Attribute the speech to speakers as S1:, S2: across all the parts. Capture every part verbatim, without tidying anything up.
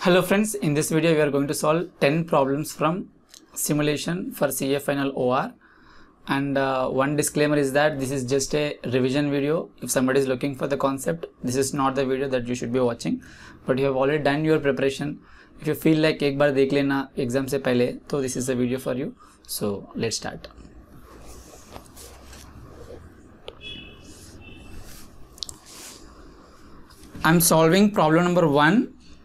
S1: Hello friends, in this video we are going to solve ten problems from simulation for C A final O R, and uh, one disclaimer is that this is just a revision video. If somebody is looking for the concept, this is not the video that you should be watching, but you have already done your preparation. If you feel like एक बार देख लेना exam से पहले, तो this is the video for you. So let's start. I'm solving problem number one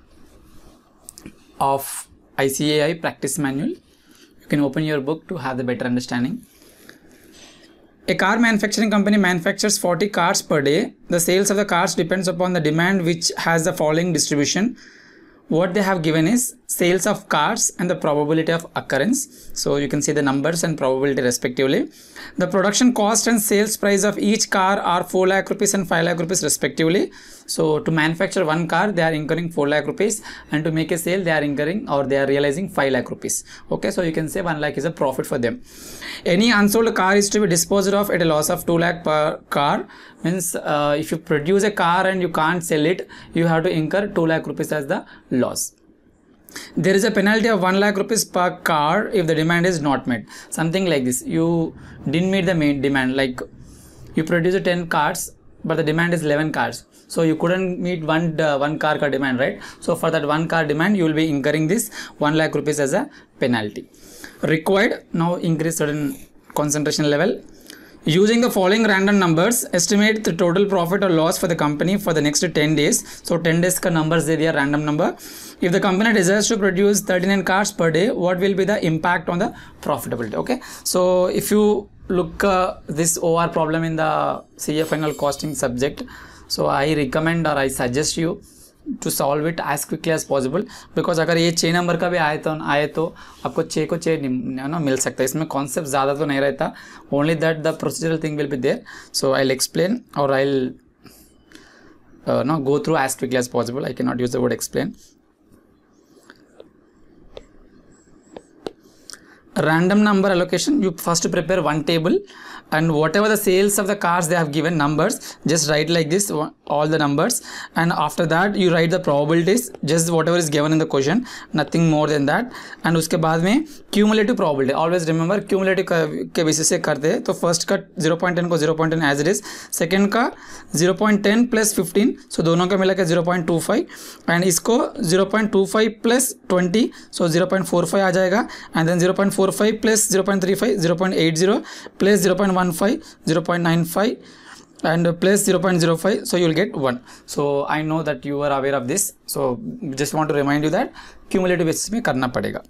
S1: of I C A I practice manual. You can open your book to have the better understanding. A car manufacturing company manufactures forty cars per day. The sales of the cars depends upon the demand, which has the following distribution. What they have given is sales of cars and the probability of occurrence. So you can see the numbers and probability respectively. The production cost and sales price of each car are four lakh rupees and five lakh rupees respectively. So to manufacture one car, they are incurring four lakh rupees, and to make a sale, they are incurring or they are realizing five lakh rupees. Okay, so you can say one lakh is a profit for them. Any unsold car is to be disposed of at a loss of two lakh per car. Means uh, if you produce a car and you can't sell it, you have to incur two lakh rupees as the loss. There is a penalty of one lakh rupees per car if the demand is not met. Something like this. You didn't meet the main demand, like you produce ten cars, but the demand is eleven cars. So you couldn't meet one uh, one car ka demand, right? So for that one car demand, you will be incurring this one lakh rupees as a penalty. Required, now increase certain concentration level. Using the following random numbers, estimate the total profit or loss for the company for the next ten days. So ten days ka numbers de diya, random number. If the company desires to produce thirty-nine cars per day, what will be the impact on the profitability? Okay, so if you look uh, this O R problem in the C A final costing subject, so I recommend or I suggest you to solve it as quickly as possible, because अगर ये छः number का भी आए तो आए तो आपको छः को छः ना मिल सकता है. इसमें कॉन्सेप्ट ज़्यादा तो नहीं रहता, only that the procedural thing will be there. So I'll explain or I'll uh, no go through as quickly as possible. I cannot use the word explain. Random number allocation, you first prepare one table, and whatever the sales of the cars they have given numbers, just write like this all the numbers, and after that you write the probabilities, just whatever is given in the question, nothing more than that. And उसके बाद में cumulative probability, always remember cumulative के basis से करते हैं. तो first का zero point one zero को zero point one as it is, second का zero point one zero plus fifteen, so दोनों का मिला के zero point two five, and इसको zero point two five plus twenty, so zero point four five आ जाएगा, and then zero point four five plus zero point three five, zero point eight zero plus zero point one five, zero point nine five, and plus zero point zero five, so you will get one. So I know that you are aware of this, so just want to remind you that cumulative basis में करना पड़ेगा.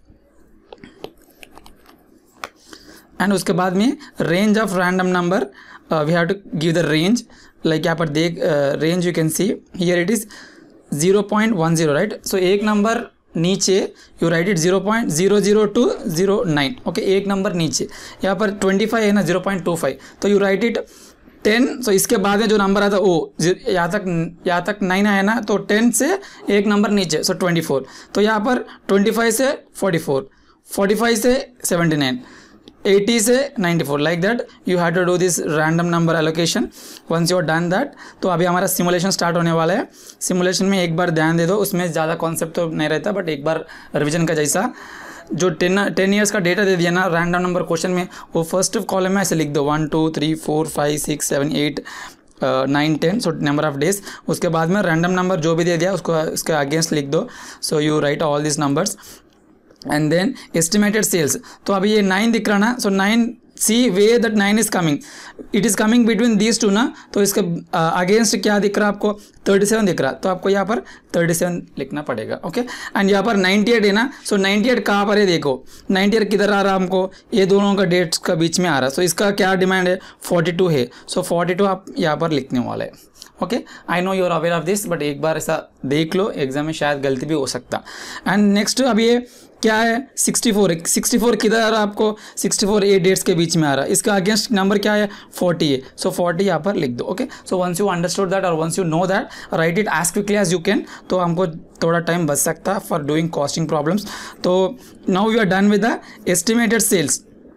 S1: And उसके बाद में range of random number, uh, we have to give the range. Like यहाँ पर देख uh, range you can see here, it is zero point one zero, right? So एक number नीचे you write it zero point zero zero to zero nine. Okay, एक number नीचे यहाँ पर twenty-five है ना, zero point two five, तो you write it ten. So इसके बाद में जो नंबर आता है ओ यहाँ तक यहाँ तक nine आया ना, तो ten से एक नंबर नीचे, सो twenty-four. तो यहाँ पर twenty-five से forty-four, forty-five से seventy-nine, eighty से ninety-four, like that you have to do this random number allocation. once you are done that, तो अभी हमारा सिमुलेशन स्टार्ट होने वाला है. सिमुलेशन में एक बार ध्यान दे दो, उसमें ज़्यादा कॉन्सेप्ट तो नहीं रहता, बट एक बार रिवीजन का जैसा जो टेन टेन ईयर्स का डेटा दे दिया ना रैंडम नंबर क्वेश्चन में, वो फर्स्ट कॉलम में ऐसे लिख दो one two three four five six seven eight nine ten, so number of days. उसके बाद में रैंडम नंबर जो भी दे दिया उसको उसके अगेंस्ट लिख दो. So you write all this numbers and then estimated sales. तो अभी ये nine दिख रहा ना, so nine, see where that nine is coming, it is coming between these two ना, तो इसके अगेंस्ट uh, क्या दिख रहा है आपको, thirty-seven दिख रहा, तो आपको यहाँ पर thirty-seven लिखना पड़ेगा. ओके, एंड यहाँ पर ninety-eight है ना, सो ninety-eight कहाँ पर है देखो, ninety-eight किधर आ रहा है हमको, ये दोनों का डेट्स का बीच में आ रहा, सो so इसका क्या डिमांड है, forty-two है, सो so forty-two आप यहाँ पर लिखने वाले हैं. Okay, I know you are aware of this, but एक बार ऐसा देख लो, एग्जाम में शायद गलती भी हो सकता. एंड नेक्स्ट अभी ये क्या है, sixty-four है, sixty-four किधर आ रहा है आपको, sixty-four ए डेट्स के बीच में आ रहा है, इसका अगेंस्ट नंबर क्या है, forty है, सो forty यहाँ पर लिख दो. Okay, so once you understood that और once you know that, write it as quickly as you can, तो हमको थोड़ा टाइम बच सकता है फॉर डूइंग कॉस्टिंग प्रॉब्लम्स. तो now we are done with the estimated sales.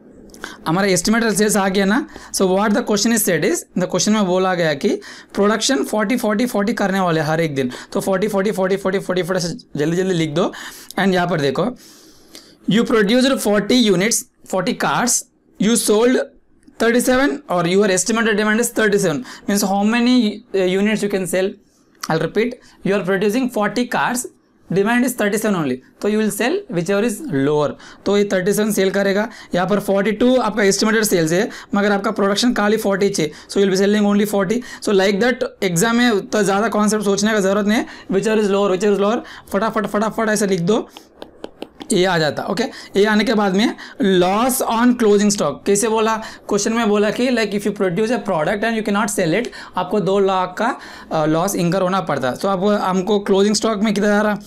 S1: हमारा एस्टिमेटेड सेल्स आ गया ना. So what the question is said is, the question में बोला गया कि प्रोडक्शन फोर्टी फोर्टी फोर्टी करने वाले हर एक दिन. तो forty forty forty forty forty forty से जल्दी जल्दी लिख दो. एंड यहाँ पर देखो, you produced forty units, forty cars, you sold thirty-seven or your estimated demand is thirty-seven, means how many uh, units you can sell. I'll repeat, you are producing forty cars, demand is thirty-seven only, so you will sell whichever is lower. तो ये thirty-seven cell करेगा. यहाँ पर forty-two आपका estimated sales है, मगर आपका production खाली forty है, so you will be selling only forty. So like that exam में तो ज़्यादा कॉन्सेप्ट सोचने का ज़रूरत नहीं है. whichever is lower, whichever is lower, फटाफट फटाफट ऐसे लिख दो, ये आ जाता. ओके, ये आने के बाद में लॉस ऑन क्लोजिंग स्टॉक कैसे बोला. क्वेश्चन में बोला कि like if you produce a product and you can not sell it, आपको दो लाख का लॉस इंकर होना पड़ता है. तो अब हमको क्लोजिंग स्टॉक में कितना आ रहा,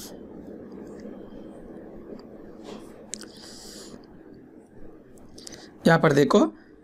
S1: यहाँ पर देखो,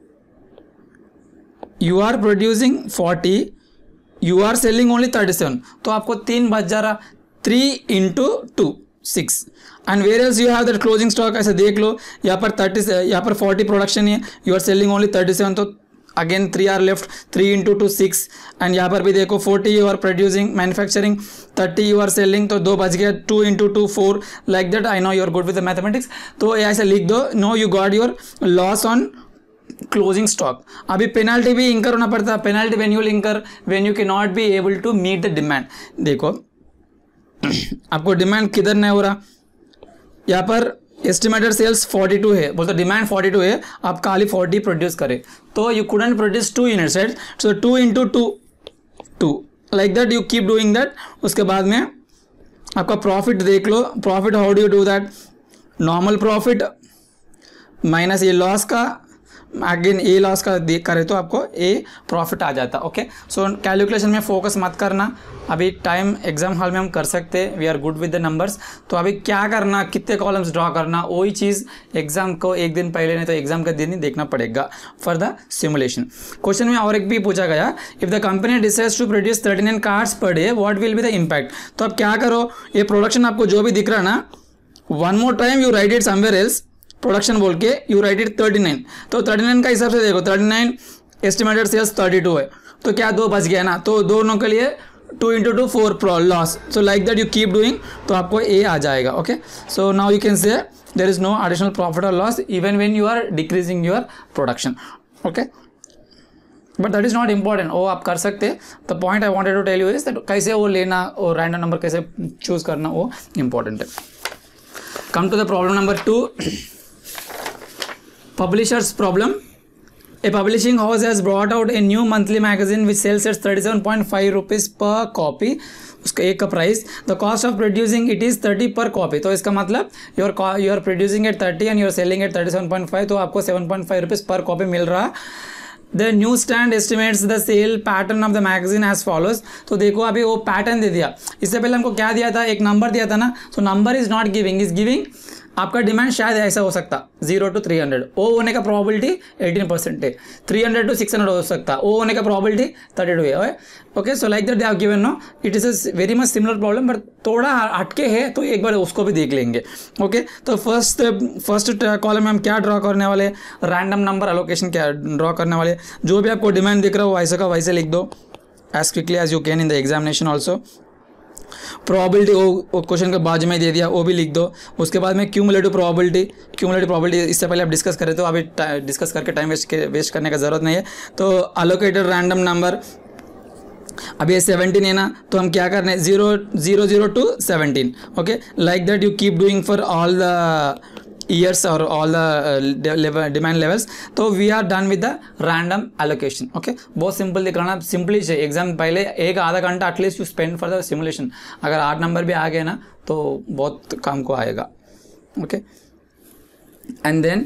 S1: you are producing forty, you are selling only thirty seven, तो आपको तीन बच जा रहा. Three into two six. And where else you have that closing stock, ऐसे देख लो. यहाँ पर थर्टी, यहाँ पर फोर्टी प्रोडक्शन है, you are selling only thirty seven, तो again three are left. Three into two six. And यहाँ पर भी देखो, forty you are producing manufacturing, thirty you are selling, तो दो बच गया. Two into two four, like that. I know you are good with the mathematics, तो ऐसे लिख दो. No, you got your loss on closing stock. अभी penalty भी इंकर होना पड़ता है. Penalty when you will incur when you can not be able to meet the demand. देखो आपको डिमांड किधर नहीं हो रहा, यहाँ पर एस्टिमेटेड सेल्स फोर्टी टू है, बोलते डिमांड फोर्टी टू है, आप खाली फोर्टी प्रोड्यूस करें, तो you couldn't produce two units, right. So two into two two, like that you keep doing that. उसके बाद में आपका प्रॉफिट देख लो. Profit how do you do that, normal profit minus ये लॉस का, अगेन ए लॉस का देख करे तो आपको ए प्रॉफिट आ जाता. ओके, सो कैलकुलेशन में फोकस मत करना. अभी टाइम एग्जाम हॉल में हम कर सकते हैं, we are good with the numbers. तो अभी क्या करना, कितने कॉलम्स ड्रॉ करना, वही चीज़ एग्जाम को एक दिन पहले नहीं तो एग्जाम का दिन ही देखना पड़ेगा फॉर द सिमुलेशन. क्वेश्चन में और एक भी पूछा गया, if the company decides to produce thirty nine cars per day, what will be the impact. तो अब क्या करो, ये प्रोडक्शन आपको जो भी दिख रहा है ना, one more time you write it somewhere else, production बोल के you write it thirty nine. तो थर्टी नाइन का हिसाब से देखो, thirty nine estimated sales thirty two है, तो क्या दो बच गया ना, तो दोनों के लिए two into two four pro loss. So like that you keep doing, तो आपको ए आ जाएगा. Okay, so now you can say there is no additional profit और loss even when you are decreasing your production. Okay, but that is not important, वो आप कर सकते. The point I wanted to tell you is that कैसे वो लेना और random number कैसे चूज करना वो इंपॉर्टेंट है. Come to the problem number two, publisher's problem. A publishing house has brought out a new monthly magazine which sells at thirty-seven point five rupees per copy. उसका एक का price, the cost of producing it is thirty per copy. तो इसका मतलब you are you are producing at thirty and you are selling at thirty seven point five, तो आपको seven point five rupees per copy मिल रहा. The newsstand estimates the sale pattern of the magazine as follows. तो देखो अभी वो pattern दे दिया. इससे पहले हमको क्या दिया था, एक नंबर दिया था ना. So number is not giving, is giving आपका डिमांड शायद ऐसा हो सकता zero to three hundred, O होने का प्रॉबिलिटी एटीन परसेंट है. Three hundred to six hundred हो सकता, ओ होने का प्रॉबिलिटी थर्टी टू है. Okay, so like that they have given. No, it is a very much similar problem, but थोड़ा हटके है, तो एक बार उसको भी देख लेंगे. Okay okay? तो फर्स्ट फर्स्ट कॉलम में हम क्या ड्रॉ करने वाले, रैंडम नंबर एलोकेशन क्या ड्रॉ करने वाले. जो भी आपको डिमांड दिख रहा हो वैसे का वैसे लिख दो as quickly as you can in the examination also. Probability वो क्वेश्चन के बाजू में दे दिया, वो भी लिख दो. उसके बाद में क्यूमुलेटिव प्रोबेबिलिटी, क्यूमुलेटिव प्रोबेबिलिटी इससे पहले आप डिस्कस करें, तो अभी डिस्कस करके टाइम वेस्ट वेस्ट करने का ज़रूरत नहीं है. तो अलोकेटेड रैंडम नंबर, अभी ये सेवनटीन है ना, तो हम क्या करने, zero zero zero to seventeen. Okay, like that you keep doing for all the years और ऑल द डिमांड लेवल्स. तो we are done with the random allocation. Okay, बहुत सिंपल दिखाना, सिंपली चाहिए. एग्जाम पहले एक आधा घंटा at least you spend for the simulation. अगर आठ नंबर भी आ गए ना तो बहुत काम को आएगा. ओके, एंड देन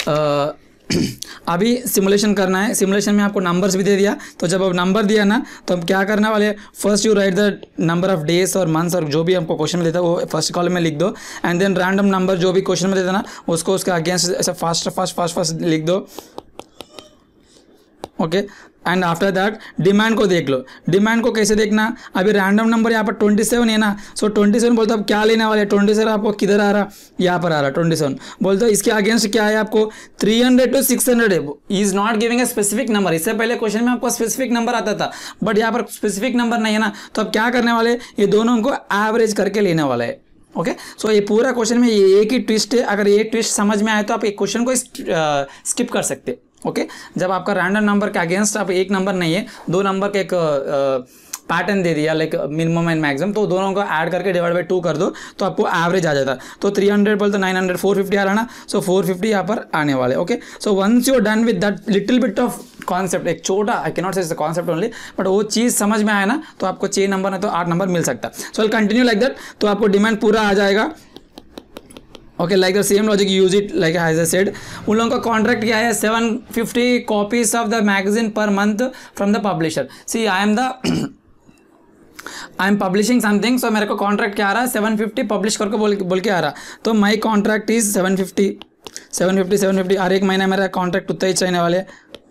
S1: अभी सिमुलेशन करना है. सिमुलेशन में आपको नंबर्स भी दे दिया, तो जब अब नंबर दिया ना तो हम क्या करने वाले, first you write the number of days और मंथ्स और जो भी हमको क्वेश्चन में देता है वो फर्स्ट कॉलम में लिख दो. एंड देन रैंडम नंबर जो भी क्वेश्चन में देता ना उसको उसका अगेंस्ट ऐसा फास्ट फास्ट फास्ट फास्ट लिख दो. Okay, and after that demand को देख लो। डिमांड को कैसे देखना, अभी रैंडम नंबर यहाँ पर ट्वेंटी सेवन है ना, सो ट्वेंटी सेवन बोलते अब क्या लेने वाले, ट्वेंटी सेवन आपको किधर आ रहा, यहाँ पर आ रहा ट्वेंटी सेवन बोलते इसके अगेंस्ट क्या है आपको three hundred to six hundred है। Is not giving a specific number. इससे पहले क्वेश्चन में आपको स्पेसिफिक नंबर आता था, बट यहाँ पर स्पेसिफिक नंबर नहीं है ना, तो अब क्या करने वाले, ये दोनों को एवरेज करके लेने वाला है। Okay okay? सो so, ये पूरा क्वेश्चन में ये एक ही ट्विस्ट है। अगर ये ट्विस्ट समझ में आए तो आप एक क्वेश्चन को स्किप कर सकते। Okay okay? जब आपका रैंडम नंबर के अगेंस्ट आप एक नंबर नहीं है, दो नंबर के एक पैटर्न दे दिया लाइक मिनिमम एंड मैक्सिमम, तो दोनों को ऐड करके डिवाइड बाय टू कर दो तो आपको एवरेज आ जाता। तो थ्री हंड्रेड बोलते नाइन हंड्रेड फोर फिफ्टी आ रहा ना, सो फोर फिफ्टी यहाँ पर आने वाले। Okay, so once you done with that little bit of concept, एक छोटा, I can not say concept only, but वो चीज़ समझ में आया ना तो आपको छः नंबर है तो आठ नंबर मिल सकता। So will continue like that, तो आपको डिमांड पूरा आ जाएगा। Okay, like the same logic use it like as I said. उन लोगों का कॉन्ट्रैक्ट क्या है, seven fifty copies of the magazine per month from the publisher. See I am the I am publishing something, so मेरे को contract क्या आ रहा है, सेवन फिफ्टी पब्लिश करके बोल बोल के आ रहा, तो my contract is seven fifty seven fifty seven fifty हर एक महीना मेरा कॉन्ट्रैक्ट उतना ही चाहिए वाले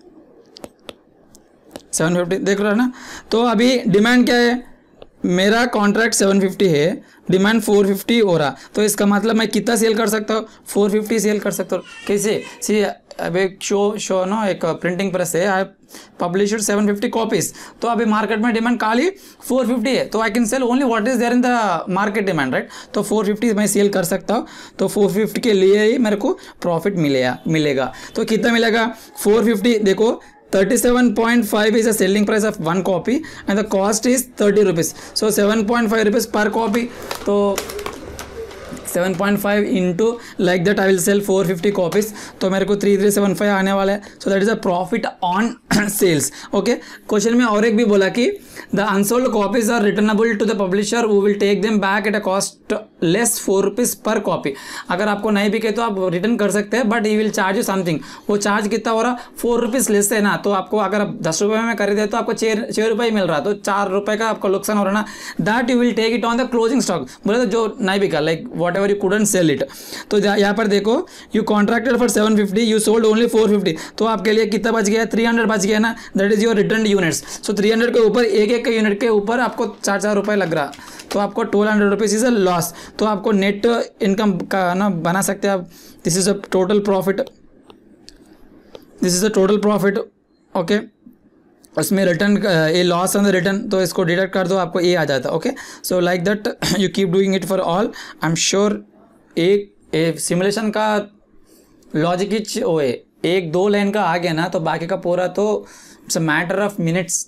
S1: सेवन फिफ्टी, देख रहा है ना। तो अभी डिमांड क्या है, मेरा कॉन्ट्रैक्ट सेवन फिफ्टी है, डिमांड फोर फिफ्टी हो रहा, तो इसका मतलब मैं कितना सेल कर सकता हूँ, फोर फिफ्टी सेल कर सकता हूँ। कैसे, सी अब एक शो शो नो एक प्रिंटिंग प्रेस है, I publish seven fifty copies, तो अभी मार्केट में डिमांड खाली फोर फिफ्टी है, तो I can sell only what is there in the market demand, right. तो फोर फिफ्टी मैं सेल कर सकता हूँ, तो फोर फिफ्टी के लिए ही मेरे को प्रॉफिट मिलेगा मिलेगा तो कितना मिलेगा, फोर फिफ्टी देखो thirty-seven point five is the selling price of one copy and the cost is thirty rupees, so seven point five rupees per copy, तो seven point five into like that I will sell four fifty copies, तो मेरे को three three seven five आने वाला है, so that is a profit on sales. Okay, question में और एक भी बोला कि the unsold copies are returnable to the publisher who will take them back at a cost less four rupees per copy. अगर आपको नहीं बिके तो आप रिटर्न कर सकते हैं, but he will charge you something, वो चार्ज कितना हो रहा, फोर रुपीज लेस है ना, तो आपको अगर आप दस रुपये में खरीदे तो आपको छः छः रुपये मिल रहा, तो चार रुपये का आपको नुकसान हो रहा ना, that you will take it on the closing stock. बोले तो जो नहीं बिका like whatever you couldn't sell it, तो यहाँ पर देखो you contracted for seven fifty, you sold only four fifty, तो आपके लिए कितना बच गया, थ्री हंड्रेड बच गया ना, that is your return units. So three hundred के ऊपर एक एक यूनिट के ऊपर आपको चार चार रुपये लग रहा, तो आपको twelve hundred rupees is a loss, तो आपको नेट इनकम का ना बना सकते हैं आप, this is a total profit, this is a total profit. Okay, उसमें रिटर्न ये लॉस ऑन द रिटर्न, तो इसको डिडक्ट कर दो, आपको ए आ जाता। Okay, so like that you keep doing it for all, I am sure एक सिमुलेशन का लॉजिक ही वो है, एक दो लाइन का आ गया ना तो बाकी का पूरा तो it's a matter of minutes.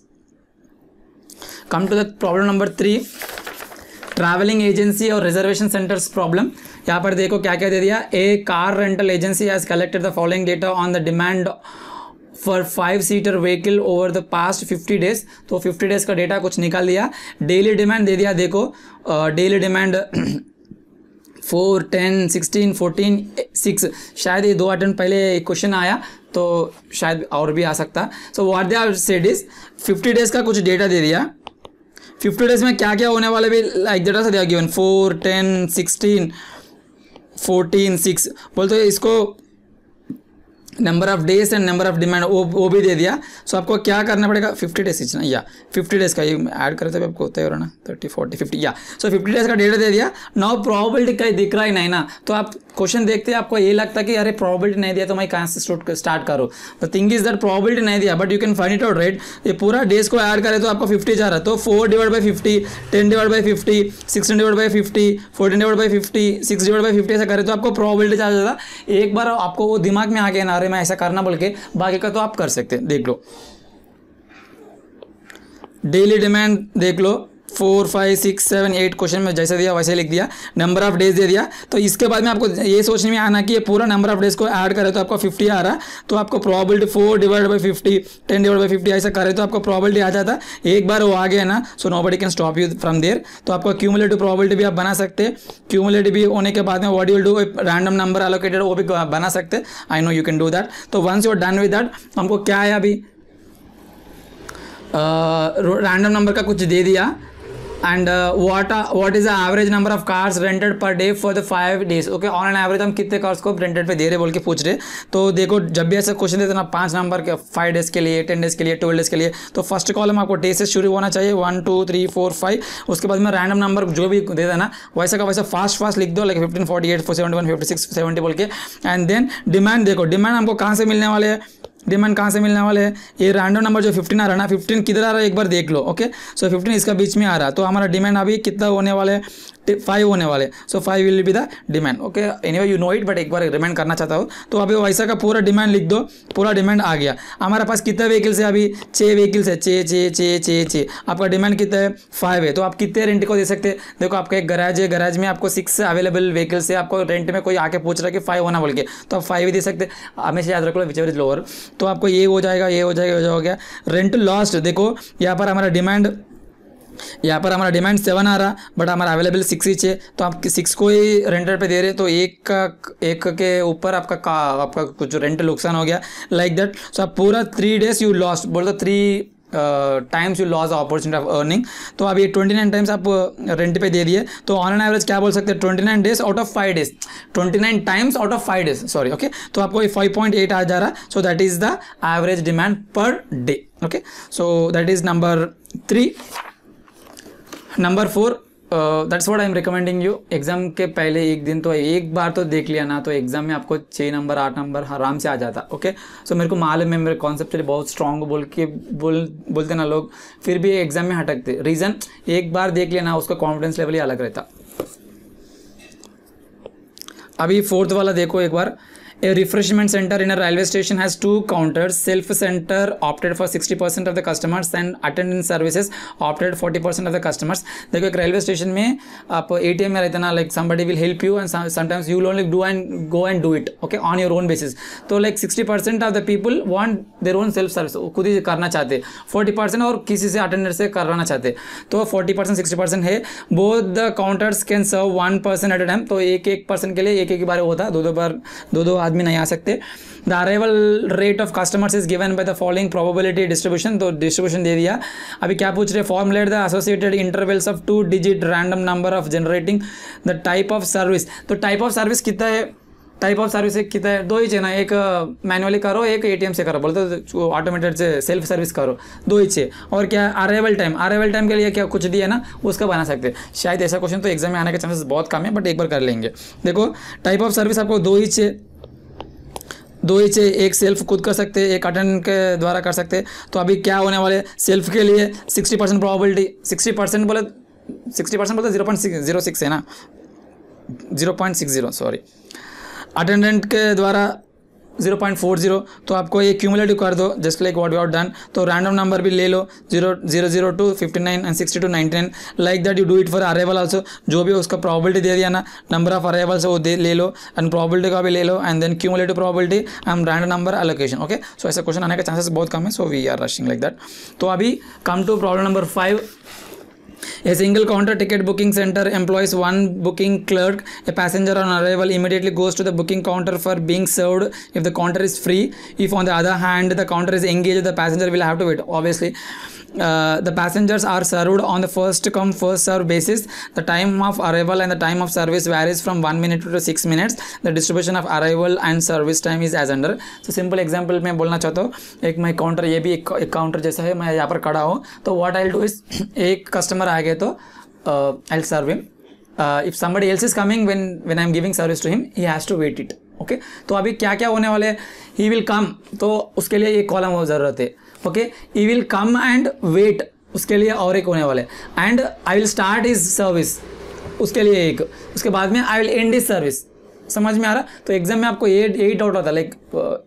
S1: Come to the problem number three, travelling agency और रिजर्वेशन सेंटर्स प्रॉब्लम। यहाँ पर देखो क्या क्या दे दिया, a car rental agency has collected the following data on the demand for five seater vehicle over the past fifty days, तो fifty days का डेटा कुछ निकाल दिया। डेली डिमांड दे दिया, देखो daily demand four ten sixteen fourteen six, शायद ये दो अटेम्प्ट पहले क्वेश्चन आया तो शायद और भी आ सकता। So what they have said is fifty days का कुछ डेटा दे दिया, फिफ्टी डेज में क्या क्या होने वाले भी लाइक डेटा से दिया given four ten sixteen fourteen six, बोलते इसको number of days and number of demand वो वो भी दे दिया। सो आपको क्या करना पड़ेगा, फिफ्टी डेज इतना या फिफ्टी डेज का ये ऐड करे तो आपको होता है ना थर्टी फोर्टी फिफ्टी या, सो फिफ्टी डेज का डेटा दे दिया। नाउ प्रोबेबिलिटी कहीं दिख रहा ही नहीं ना, तो आप क्वेश्चन देखते हैं आपको ये लगता है कि अरे प्रोबेबिलिटी नहीं दिया तो मैं कहाँ से स्टार्ट करूँ, the thing is that probability नहीं दिया but you can find it out, right. ये पूरा डेज को ऐड करे तो आपको फिफ्टी जा रहा है, तो four divide by fifty, ten divide by fifty, sixteen divide by fifty, fourteen divide by fifty, six divide by fifty ऐसा करे तो आपको प्रोबेबिलिटी आ जाता। एक बार आपको वो दिमाग में आ गया ना अरे मैं ऐसा करना बोल के, बाकी का तो आप कर सकते हैं। देख लो डेली डिमांड, देख लो four five six seven eight, question में जैसे दिया वैसे लिख दिया, नंबर ऑफ डेज दे दिया। तो इसके बाद में आपको ये सोचने में आना कि ये पूरा नंबर ऑफ डेज को ऐड करे तो आपको फिफ्टी आ रहा, तो आपको probability four divide by fifty, ten divide by fifty ऐसा करे तो आपको प्रोबेबिलिटी आ जाता। एक बार वो आ गया ना, so nobody can stop you from there. तो आपको क्यूमुलेटिव प्रोबेबिलिटी भी आप बना सकते हैं, क्यूमुलेटिव भी होने के बाद में what you will do, random number allocated वो भी बना सकते हैं, I know you can do that. तो once you are done with that, हमको क्या है अभी रैंडम नंबर का कुछ दे दिया, and what what is the average number of cars rented per day for the five days. Okay, on an average हम कितने कार्स को रेंटेड पे दे रहे बोल के पूछ रहे। तो देखो जब भी ऐसा क्वेश्चन देते ना पांच नंबर के फाइव डेज के लिए, टेन डेज के लिए, ट्वेल्व डेज के लिए, तो फर्स्ट कॉलम आपको डे से शुरू होना चाहिए, one two three four five. उसके बाद में रैंडम नंबर जो भी दे देना वैसा का वैसा फास्ट फास्ट लिख दो, like fifteen forty eight four seventy one fifty six seventy बोल के। एंड देन डिमांड देखो, डिमांड हमको कहाँ से मिलने वाले हैं, डिमांड कहाँ से मिलने वाले हैं, ये रैंडम नंबर जो फिफ्टीन आ रहा है ना, फिफ्टीन किधर आ रहा है एक बार देख लो। ओके, सो फिफ्टीन इसका बीच में आ रहा है, तो हमारा डिमांड अभी कितना होने वाले है, फाइव होने वाले। So five will be the demand. Okay, anyway you know it, but एक बार रिमाइंड करना चाहता हूँ। तो अभी वैसा का पूरा डिमांड लिख दो, पूरा डिमांड आ गया। हमारे पास कितने व्हीकल्स है, अभी छः व्हीकल्स है, छः छः छः छः छः। आपका डिमांड कितना है, फाइव है। तो आप कितने रेंट को दे सकते हैं, देखो आपका एक गैराज है, गैराज में आपको सिक्स अवेलेबल व्हीकल्स है, आपको रेंट में कोई आके पूछ रहा है कि फाइव होना बोल के, तो आप फाइव ही दे सकते हैं। हमेशा याद रख लो विच एवर इज लोअर। तो आपको ये हो जाएगा, ये हो जाएगा, ये हो गया। रेंट लॉस्ट देखो, यहाँ पर हमारा डिमांड, यहाँ पर हमारा डिमांड सेवन आ रहा, बट हमारा अवेलेबल सिक्स ही है, तो आप सिक्स को ही रेंटर पे दे रहे, तो एक का एक के ऊपर आपका का आपका कुछ रेंट नुकसान हो गया, लाइक दैट। सो आप पूरा थ्री डेज यू लॉस्ट, बोल दो three times you loss opportunity of earning. तो अभी ट्वेंटी नाइन टाइम्स आप रेंट पे दे दिए, तो ऑन एन एवरेज क्या बोल सकते हैं, twenty nine days out of five days, twenty nine times out of five days, sorry. Okay, तो आपको ये फाइव पॉइंट एट आ जा रहा, so that is the average demand per day. Okay, so that is number three. Number four, that's what I am recommending you. Exam के पहले एक दिन तो एक बार तो देख लिया ना, तो एग्जाम में आपको छः नंबर आठ नंबर आराम से आ जाता। ओके, सो मेरे को मालूम है, मेरे कॉन्सेप्ट बहुत स्ट्रॉन्ग बोल के बोल बोलते ना लोग, फिर भी एग्जाम में हटकते। रीज़न, एक बार देख लिया ना, उसका कॉन्फिडेंस लेवल ही अलग रहता। अभी फोर्थ वाला देखो एक बार। A refreshment center in a railway station has two counters. Self center opted for sixty percent of the customers and attendant services opted forty percent of the customers. देखो एक railway station में आप ATM में रहते ना, like somebody will help you and sometimes you will only do and go and do it, okay, on your own basis. तो like sixty percent of the people want their own self service, खुद ही करना चाहते, forty percent और किसी से attender से कराना चाहते, तो forty percent sixty percent है। both the counters can serve one person at a time, तो एक एक पर्सन के लिए एक एक ही बार होता, दो दो बार दो दो आदमी नहीं आ सकते। The arrival rate of customers is given by the following probability distribution, तो डिस्ट्रीब्यूशन दे दिया। अभी क्या पूछ रहे, formulate the associated intervals of two digit random number of generating the type of service. तो टाइप ऑफ सर्विस कितना है, टाइप ऑफ सर्विस कितना है, दो ही चाहिए ना, एक मैनुअली करो, एक एटीएम से करो, बोलते तो ऑटोमेटेड से सेल्फ सर्विस करो, दो ही चाहिए। और क्या अराइवल टाइम, अराइवल टाइम के लिए क्या कुछ दिया ना, उसका बना सकते हैं। शायद ऐसा क्वेश्चन तो एग्जाम में आने के चांसेस बहुत कम है, बट एक बार कर लेंगे। देखो टाइप ऑफ सर्विस आपको दो ही चाहिए, दो ही चाहिए, एक सेल्फ खुद कर सकते हैं, एक अटेंडेंट के द्वारा कर सकते हैं। तो अभी क्या होने वाले, सेल्फ के लिए sixty percent probability, sixty percent बोले सिक्सटी परसेंट बोले zero point six zero six है ना, zero point six zero sorry. Attendant के द्वारा जीरो पॉइंट फोर जीरो, तो आपको ये क्यूमुलेटिव कर दो, just like what we have done. तो रैंडम नंबर भी ले लो, zero zero zero to fifty nine and sixty to ninety nine, like that you do it for arrival also. जो भी उसका प्रोबेबिलिटी दे दिया ना, नंबर ऑफ अराइवल्स वो दे ले लो, एंड प्रोबेबिलिटी का भी ले लो, and then cumulative probability and random number allocation. Okay, so ऐसा क्वेश्चन आने के चांसेस बहुत कम है, so we are rushing like that. तो अभी come to problem number five. A single counter ticket booking center employs one booking clerk. A passenger on arrival immediately goes to the booking counter for being served if the counter is free. If on the other hand the counter is engaged, the passenger will have to wait. Obviously, uh, the passengers are served on the first come first serve basis. The time of arrival and the time of service varies from one minute to six minutes. The distribution of arrival and service time is as under. So simple example मैं बोलना चाहता हूँ, एक मैं counter, ये भी एक, एक काउंटर जैसा है, मैं यहाँ पर खड़ा हूँ, तो what I'll do is एक कस्टमर आ गए तो uh, I'll serve him. Uh, if somebody else is coming when when I'm giving service to him, he has to wait it. Okay, तो अभी क्या क्या होने वाले, ही विल कम, तो उसके लिए एक कॉलम हो ज़रूरत है। Okay, he will come and wait, उसके लिए और एक होने वाले, and I will start his service, उसके लिए एक, उसके बाद में I will end his service. समझ में आ रहा? तो एग्जाम में आपको ये यही डाउट होता है, लाइक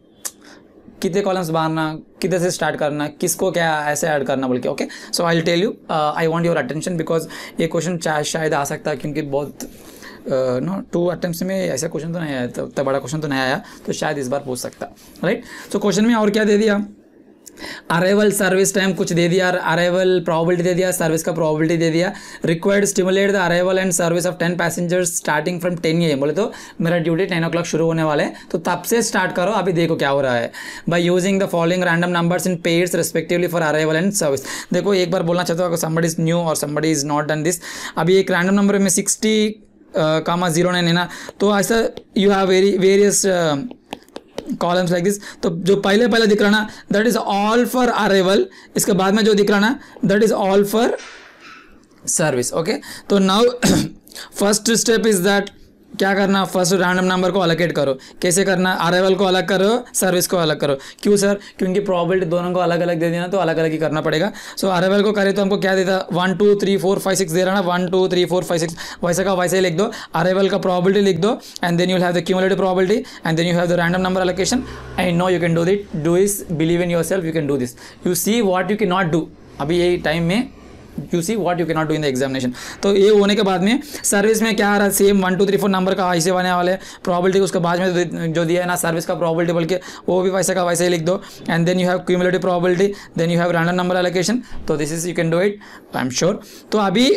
S1: कितने कॉलम्स बांधना, किधर से स्टार्ट करना, किसको क्या ऐसे ऐड करना बोल के। Okay, so I will tell you, I want your attention, because ये क्वेश्चन शायद आ सकता है, क्योंकि बहुत नो टू अटेम्प्ट्स में ऐसा क्वेश्चन तो नहीं आया, तो बड़ा क्वेश्चन तो नहीं आया, तो शायद इस बार पूछ सकता, राइट। सो क्वेश्चन में और क्या दे दिया, अराइवल सर्विस टाइम कुछ दे दिया, अराइवल प्रोबेबिलिटी दे दिया, सर्विस का प्रोबेबिलिटी दे दिया, required stimulate the arrival and service of ten passengers starting from ten A M. बोले तो मेरा ड्यूटी टेन ओ क्लॉक शुरू होने वाले है, तो तब से स्टार्ट करो, अभी देखो क्या हो रहा है। By using the following random numbers in pairs respectively for arrival and service. देखो एक बार बोलना चाहता हूँ, अगर somebody is new और somebody is not done this, अभी एक रैंडम नंबर में सिक्सटी कामा जीरो नाइन है ना, तो ऐसा you have very various columns like this. तो जो पहले पहले दिख रहा ना that is all for arrival, इसके बाद में जो दिख रहा ना that is all for service. Okay, तो now first step is that क्या करना, फर्स्ट रैंडम नंबर को अलोकेट करो। कैसे करना, अराइवल को अलग करो, सर्विस को अलग करो। क्यों सर, क्योंकि प्रोबेबिलिटी दोनों को अलग अलग दे देना, तो अलग अलग ही करना पड़ेगा। सो अराइवल को करे तो हमको क्या देता, one two three four five six दे रहा ना, one two three four five six, वैसे का वैसे ही लिख दो। अराइवल का प्रोबेबिलिटी लिख दो and then you have the cumulative probability and then you have the random number allocation. I know you can do that, do this, believe in your self, you can do this. You see what you can not do, अभी यही time में you see what you can not do in the examination. तो ये होने के बाद में service में क्या आ रहा है, same one two three four number का ऐसे आने वाले प्रोबेबिलिटी, उसके बाद में जो दिया है ना सर्विस का प्रोबेबिलिटी बोल के, वो भी वैसे का वैसे ही लिख दो and then you have cumulative probability, then you have random number allocation. तो this is you can do it, I am sure. तो अभी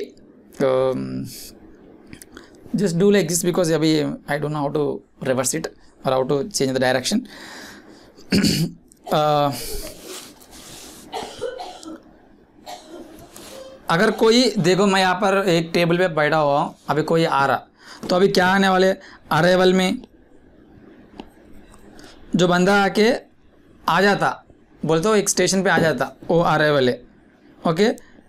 S1: just do like this because अभी I don't know how to reverse it और how to change the direction. अगर कोई देखो, मैं यहाँ पर एक टेबल पे बैठा हुआ हूँ, अभी कोई आ रहा, तो अभी क्या आने वाले, अराइवल में जो बंदा आके आ जाता, बोले तो एक स्टेशन पे आ जाता, वो अराइवल है। ओके,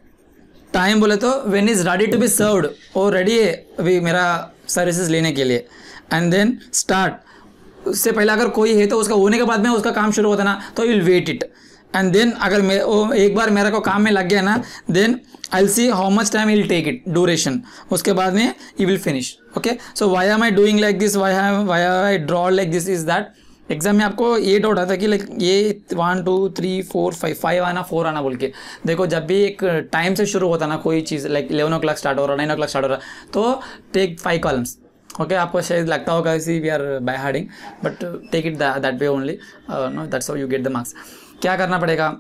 S1: टाइम बोले तो when is ready to be served, वो रेडी है अभी मेरा सर्विसेज लेने के लिए। एंड देन स्टार्ट, उससे पहले अगर कोई है तो उसका होने के बाद में उसका काम शुरू होता ना, तो will wait it. And then अगर मैं वो एक बार मेरा को काम में लग गया ना, then I will see how much time will take it, duration, उसके बाद में you will finish. Okay, so why am I doing like this, why why I draw like this is that exam में आपको ये doubt आता है कि like ये one two three four five five आना फोर आना बोल के। देखो जब भी एक टाइम से शुरू होता ना कोई चीज़, like eleven o'clock start हो रहा, नाइन ओ क्लॉक स्टार्ट हो रहा, तो टेक फाइव कॉलम्स। ओके, आपको शायद लगता होगा इसी we are by hearting, but take it that way only, no that's how you get the marks. क्या करना पड़ेगा,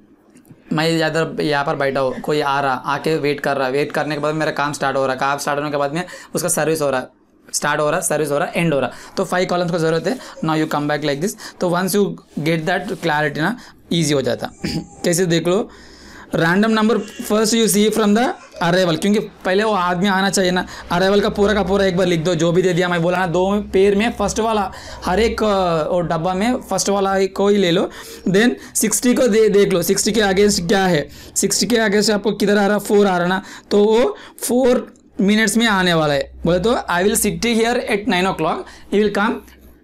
S1: मैं इधर यहाँ पर बैठा हूँ, कोई आ रहा, आके वेट कर रहा, वेट करने के बाद मेरा काम स्टार्ट हो रहा, काम स्टार्ट होने के बाद में उसका सर्विस हो रहा, स्टार्ट हो रहा, सर्विस हो रहा, एंड हो रहा, तो फाइव कॉलम्स को जरूरत है। Now you come back like this. तो once you get that clarity ना, ईजी हो जाता। कैसे देख लो, random number first you see from the arrival, क्योंकि पहले वो आदमी आना चाहिए ना। अराइवल का पूरा का पूरा एक बार लिख दो, जो भी दे दिया, मैं बोला ना दो पेयर में फर्स्ट वाला, हर एक और डब्बा में फर्स्ट वाला को ही ले लो। देन सिक्सटी को दे देख लो, सिक्सटी के अगेंस्ट क्या है, सिक्सटी के अगेंस्ट आपको किधर आ रहा, फोर आ रहा ना, तो वो फोर मिनट्स में आने वाला है। बोले तो I will sit here at nine o'clock, he will come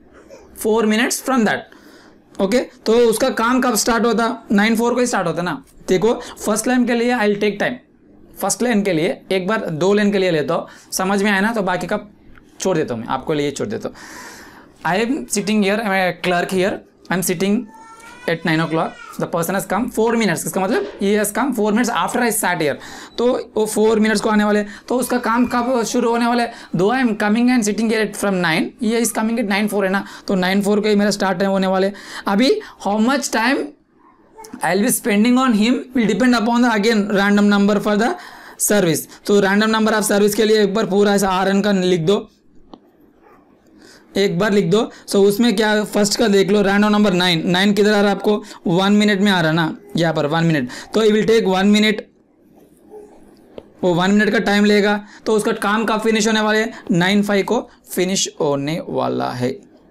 S1: four minutes from that. Okay, तो उसका काम कब स्टार्ट होता, नाइन फोर को ही स्टार्ट होता ना। देखो फर्स्ट लाइन के लिए I will take time, first line के लिए एक बार, दो लाइन के लिए लेता हूँ, समझ में आया ना, तो बाकी का छोड़ देता हूँ मैं, आपको लिए छोड़ देता हूँ। I am sitting here, I am clerk here, I am sitting at nine o'clock, the person has come four minutes, इसका मतलब ये has come four minutes after I sat here, तो वो फोर मिनट्स को आने वाले, तो उसका काम कब शुरू होने वाले, दो I am coming and sitting here at from nine, ये is coming at nine four है ना, तो नाइन फोर को ही मेरा स्टार्ट टाइम होने वाले। अभी how much time I will be spending on him will depend upon the again random number for the service. तो रैंडम नंबर ऑफ सर्विस के लिए एक बार पूरा ऐसा आर एन का लिख दो, एक बार लिख दो। सो so, उसमें क्या फर्स्ट का देख लो, रैंडम नंबर नाइन, नाइन किधर आ रहा है आपको, वन मिनट में आ रहा ना, यहाँ पर वन मिनट, तो ये विल टेक वन मिनट, वो वन मिनट का टाइम लेगा, तो उसका काम कब फिनिश होने वाले, नाइन फाइव को फिनिश होने वाला है।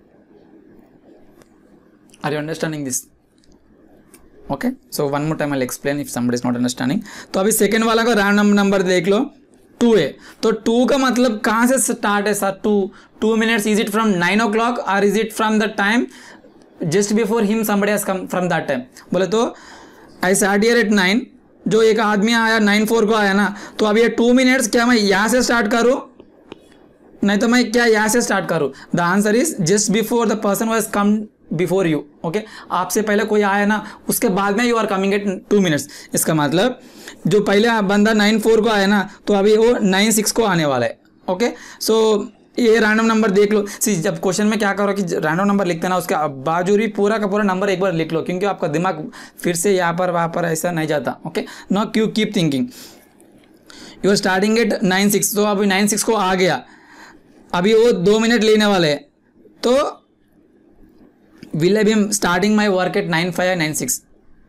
S1: Are you understanding this? Okay, so one more time I will explain if somebody is not understanding. तो अभी सेकेंड वाला का रैंडम नंबर देख लो, टू है, तो टू का मतलब कहाँ से स्टार्ट है sir, two two minutes, is it from nine o'clock और is it from the time just before him somebody has come from that time. बोले तो I sat here at nine, जो एक आदमी आया नाइन फोर को आया ना, तो अब ये टू मिनट्स क्या मैं यहाँ से स्टार्ट करूँ, नहीं तो मैं क्या यहाँ से स्टार्ट करूँ? The answer is just before the person who has come before you. Okay, आपसे पहले कोई आया ना, उसके बाद में you are coming at two minutes. इसका मतलब जो पहले बंदा नाइन फोर को आया ना, तो अभी वो नाइन सिक्स को आने वाला है। ओके, सो ये रैंडम नंबर देख लो। सी जब क्वेश्चन में क्या करो कि रैंडम नंबर लिखते हैं ना, उसके बावजूद भी पूरा का पूरा नंबर एक बार लिख लो, क्योंकि आपका दिमाग फिर से यहाँ पर वहाँ पर ऐसा नहीं जाता। Okay, no queue keep thinking. You are starting at nine six, तो अभी नाइन सिक्स को आ गया, अभी वो दो मिनट लेने वाले हैं, तो will I be starting my work at nine five या nine six.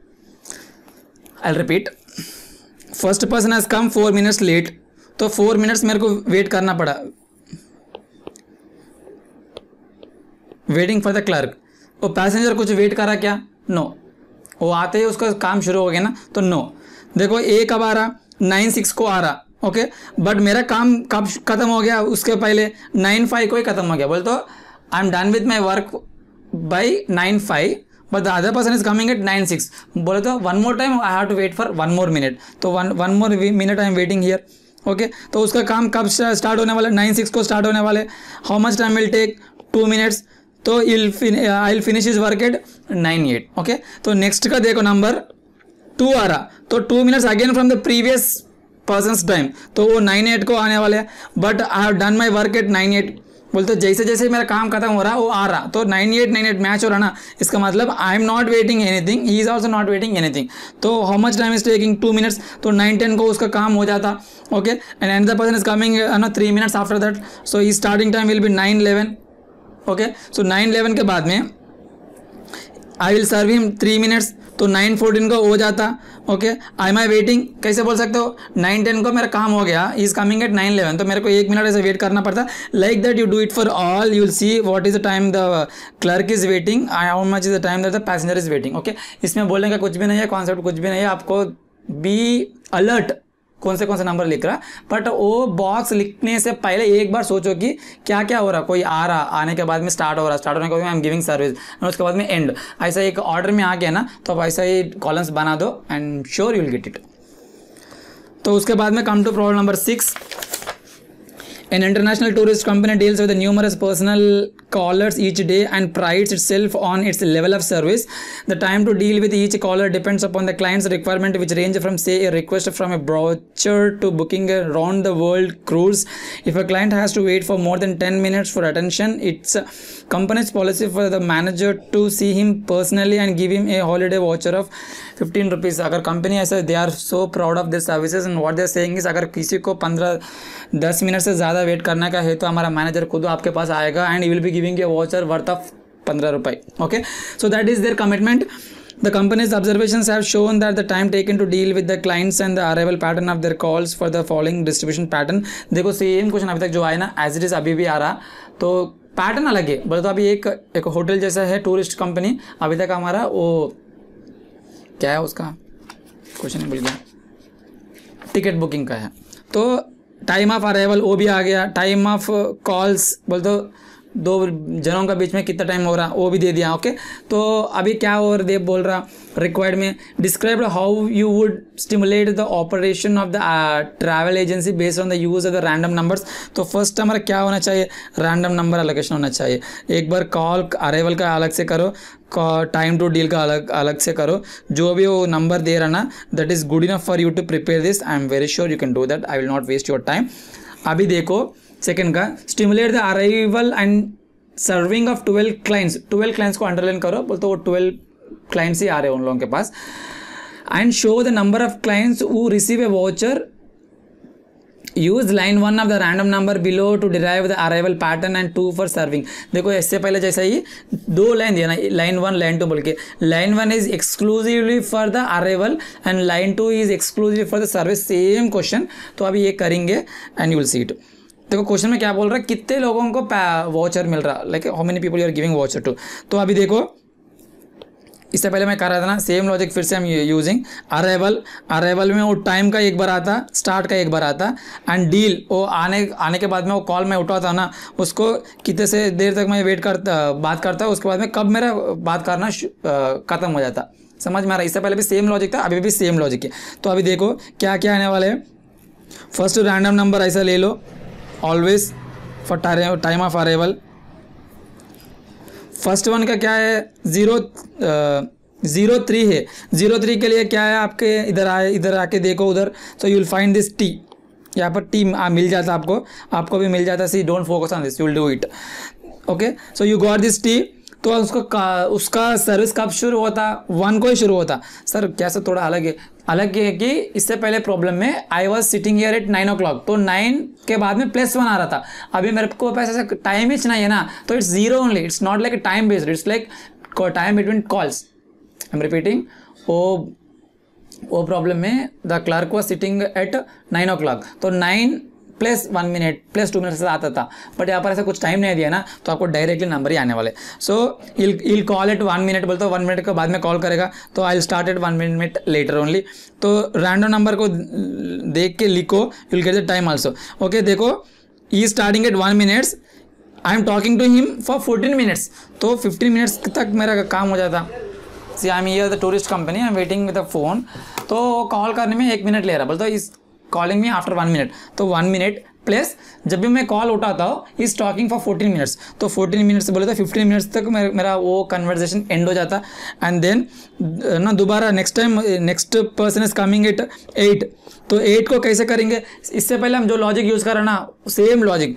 S1: I repeat, first person has come four minutes late, तो फोर मिनट्स मेरे को वेट करना पड़ा, वेटिंग फॉर द क्लर्क। वो पैसेंजर कुछ वेट करा क्या? नो। वो आते ही उसका काम शुरू हो गया ना, तो नो। देखो ए कब आ रहा? नाइन सिक्स को आ रहा, ओके, बट मेरा काम कब खत्म हो गया? उसके पहले नाइन फाइव को ही खत्म हो गया। बोल तो I am done with my work by nine five, but the other person is coming at nine six. बोले तो one more time I have to wait for one more minute, तो one one more minute I am waiting here. Okay, तो उसका काम कब start होने वाला? Nine six को स्टार्ट होने वाले। How much time will take? Two minutes, तो I will finish his work at nine eight. Okay, तो नेक्स्ट का देखो नंबर टू आ रहा, तो two minutes again from the previous person's time, तो वो नाइन एट को आने वाले हैं, but I have done my work at nine eight. बोलते जैसे जैसे मेरा काम खत्म हो रहा वो आ रहा, तो nine eight nine eight match हो रहा ना, इसका मतलब I am not waiting anything, he is also not waiting anything. तो how much time is taking? Two minutes, तो नाइन टेन को उसका काम हो जाता। Okay, and another person is coming no three minutes after that, so he starting time will be nine eleven. Okay, so nine eleven के बाद में I will serve him three minutes, तो nine fourteen को हो जाता। Okay, I am I waiting, कैसे बोल सकते हो? नाइन टेन को मेरा काम हो गया, is coming at nine eleven, तो मेरे को एक मिनट ऐसे वेट करना पड़ता। Like that you do it for all, you will see what is the time the clerk is waiting, how much is the time that the passenger is waiting. Okay, इसमें बोलने का कुछ भी नहीं है, कॉन्सेप्ट कुछ भी नहीं है, आपको बी अलर्ट कौन से कौन से नंबर लिख रहा, बट वो बॉक्स लिखने से पहले एक बार सोचो कि क्या क्या हो रहा। कोई आ रहा, आने के बाद में स्टार्ट हो रहा, स्टार्ट होने के बाद में आई एम गिविंग सर्विस, और उसके बाद में एंड, ऐसा एक ऑर्डर में आ गया ना, तो आप ऐसा ही कॉलम्स बना दो and sure you will get it. तो उसके बाद में come to problem number six. An international tourist company deals with numerous personal callers each day and prides itself on its level of service. The time to deal with each caller depends upon the client's requirement, which range from, say, a request from a brochure to booking a round-the-world cruise. If a client has to wait for more than ten minutes for attention, it's a company's policy for the manager to see him personally and give him a holiday voucher of fifteen rupees. अगर company ऐसा, they are so proud of this services and what they are saying is, अगर किसी को पंद्रह दस minute से ज़्यादा wait करने का है, तो हमारा मैनेजर खुद आपके पास आएगा and you will be giving a voucher worth of पंद्रह रुपये। Okay, so that is their commitment. The company's observations have shown that the time taken to deal with the clients and the arrival pattern of their calls for the following distribution pattern। देखो same question अभी तक जो आया ना, as it is अभी भी आ रहा, तो पैटर्न अलग है। बोले तो अभी एक एक होटल जैसा है, टूरिस्ट कंपनी, अभी तक हमारा वो क्या है, उसका क्वेश्चन भूल गया, टिकट बुकिंग का है। तो टाइम ऑफ अराइवल वो भी आ गया, टाइम ऑफ कॉल्स बोल तो दो जनों का बीच में कितना टाइम हो रहा वो भी दे दिया। ओके, तो अभी क्या और दे बोल रहा रिक्वायर्ड में, describe how you would stimulate the operation of the travel agency based on the use of the random numbers. तो फर्स्ट हमारा क्या होना चाहिए? रैंडम नंबर एलोकेशन होना चाहिए। एक बार कॉल अराइवल का अलग से करो, टाइम टू डील का अलग अलग से करो, जो भी वो नंबर दे रहा ना, that is good enough for you to prepare this. I am very sure you can do that, I will not waste your time. अभी देखो सेकंड का, stimulate the arrival and serving of twelve clients. Twelve clients को underline करो, बोलते वो twelve clients ही आ रहे हैं उन लोगों के पास। And show the number of clients who receive a voucher, use line one of the random number below to derive the arrival pattern and two for serving. देखो इससे पहले जैसा ही दो लाइन दिया ना, लाइन वन लाइन टू बोल के, line one is exclusively for the arrival and line two is exclusive for the service. Same question, तो अभी ये करेंगे and you will see it. देखो क्वेश्चन में क्या बोल रहा है, कितने लोगों को वाउचर मिल रहा, like how many people you are giving voucher to. तो अभी देखो इससे पहले मैं कर रहा था ना, सेम लॉजिक फिर से हम यूजिंग अराइवल। अराइवल में वो टाइम का एक बार आता, स्टार्ट का एक बार आता, एंड डील वो आने आने के बाद में वो कॉल मैं उठाता ना, उसको कितने से देर तक मैं वेट करता बात करता, उसके बाद में कब मेरा बात करना ख़त्म हो जाता। समझ में आ रहा है? इससे पहले भी सेम लॉजिक था, अभी भी सेम लॉजिक है। तो अभी देखो क्या क्या आने वाले हैं। फर्स्ट रैंडम नंबर ऐसा ले लो always for time of arrival. First one का क्या है, जीरो जीरो थ्री है। जीरो थ्री के लिए क्या है आपके, इधर आए, इधर आके देखो उधर, तो you will find this T. यहाँ पर टीम आ, मिल जाता आपको आपको भी मिल जाता। See don't focus on this, you will do it. Okay, so you got this T. तो उसको उसका सर्विस कब शुरू होता? वन को ही शुरू होता। सर क्या सर थोड़ा अलग है? अलग है कि इससे पहले प्रॉब्लम में I was sitting here at nine o'clock, तो नाइन के बाद में प्लस वन आ रहा था। अभी मेरे को पास ऐसा टाइम ही नहीं है ना, तो it's zero only, it's not like time based, it's like time between calls. I am repeating, वो वो प्रॉब्लम में the clerk was sitting at nine o'clock, तो nine plus one minute plus two minute से आता था। But यहाँ पर ऐसा कुछ टाइम नहीं दिया ना, तो आपको डायरेक्टली नंबर ही आने वाले। So he'll he'll call at one minute, बोलते वन मिनट के बाद में कॉल करेगा, तो I will start at one minute later only. तो रैंडम नंबर को देख के लिखो, you will get the time also. Okay, देखो he starting at one minutes, I am talking to him for fourteen minutes, तो fifteen minutes तक मेरा काम हो जाता। See I am here the tourist company, I am waiting with the phone, तो call करने में एक मिनट ले रहा, बोलते is calling me after one minute, तो वन मिनट प्लस जब भी मैं कॉल उठाता हूँ is talking for fourteen minutes, तो फोर्टीन मिनट्स से बोले तो फिफ्टीन मिनट्स तक मेरा वो कन्वर्सेशन एंड हो जाता। एंड देन ना दोबारा next time next person is coming at eight, तो एट को कैसे करेंगे? इससे पहले हम जो लॉजिक यूज़ कर रहे हैं ना, same logic,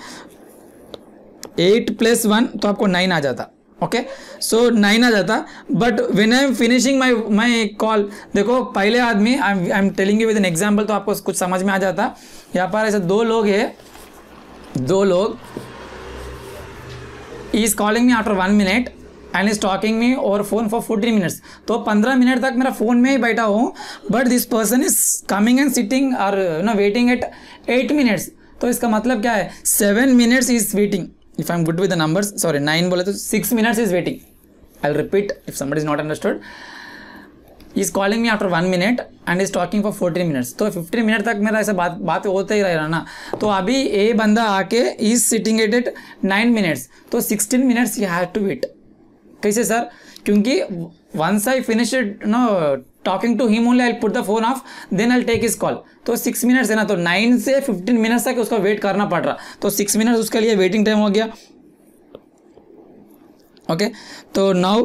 S1: eight plus one तो आपको नाइन आ जाता। ओके, सो नाइन आ जाता। But when I am finishing my my call, देखो पहले आदमी, I am telling you with an example, तो आपको कुछ समझ में आ जाता। यहाँ पर ऐसे दो लोग हैं, दो लोग, he is calling me after one minute and is talking me over phone for fourteen minutes, तो पंद्रह मिनट तक मेरा फोन में ही बैठा हूँ, but this person is coming and sitting और you know waiting at eight minutes, तो इसका मतलब क्या है? Seven minutes is waiting. If I'm good with the numbers, sorry, nine बोले तो six minutes is waiting. I'll repeat if somebody is not understood. He is calling me after one minute and is talking for fourteen minutes. तो fifteen minutes तक मेरा ऐसा बात बात होते ही रहेगा ना। तो अभी ए बंदा आके is sitting at it nine minutes, तो sixteen minutes you have to wait. कैसे सर? क्योंकि once I finish it, no talking to him only, I'll put the phone off, then I'll take his call. तो six minutes है ना, तो nine से fifteen minutes तक उसका wait करना पड़ रहा, तो सिक्स मिनट्स उसके लिए वेटिंग टाइम हो गया। ओके, तो नाउ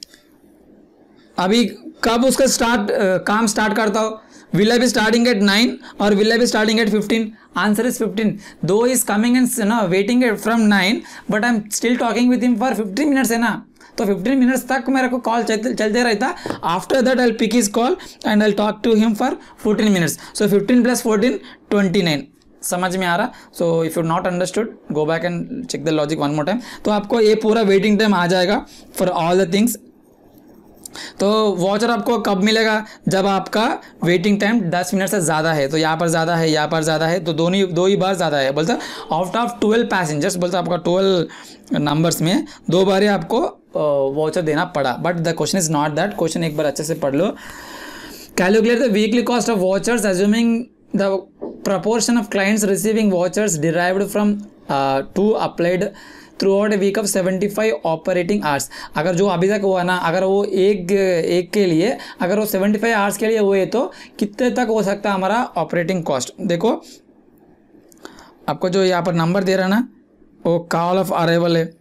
S1: अभी कब उसका स्टार्ट काम स्टार्ट करता हो? Will I be starting at nine और will I be starting at fifteen? Answer is fifteen. दो इज कमिंग एंड ना waiting from nine, but I am still talking with him for fifteen minutes है ना, तो fifteen minutes तक मेरे को call चलते चलते रहता। After that I will pick his call and I will talk to him for fourteen minutes, so fifteen plus fourteen twenty nine. समझ में आ रहा? So if you not understood, go back and check the logic one more time. तो आपको ये पूरा waiting time आ जाएगा फॉर ऑल द थिंग्स। तो वॉचर आपको कब मिलेगा? जब आपका वेटिंग टाइम दस मिनट से ज़्यादा है, तो यहाँ पर ज़्यादा है, यहाँ पर ज़्यादा है, तो दोनों दो ही बार ज़्यादा है। बोलते आउट ऑफ ट्वेल्व पैसेंजर्स, बोलते आपका ट्वेल्व नंबर्स में दो बार ही आपको वॉचर देना पड़ा। But the question is not that, question एक बार अच्छे से पढ़ लो। Calculate the weekly cost of vouchers assuming the proportion of clients receiving vouchers derived from uh, to applied throughout a week of seventy-five operating hours। अगर जो अभी तक हुआ ना, अगर वो एक एक के लिए अगर वो seventy-five hours के लिए हुए, तो कितने तक हो सकता है हमारा ऑपरेटिंग कॉस्ट? देखो आपको जो यहाँ पर नंबर दे रहा ना, वो कॉल ऑफ अराइवल है,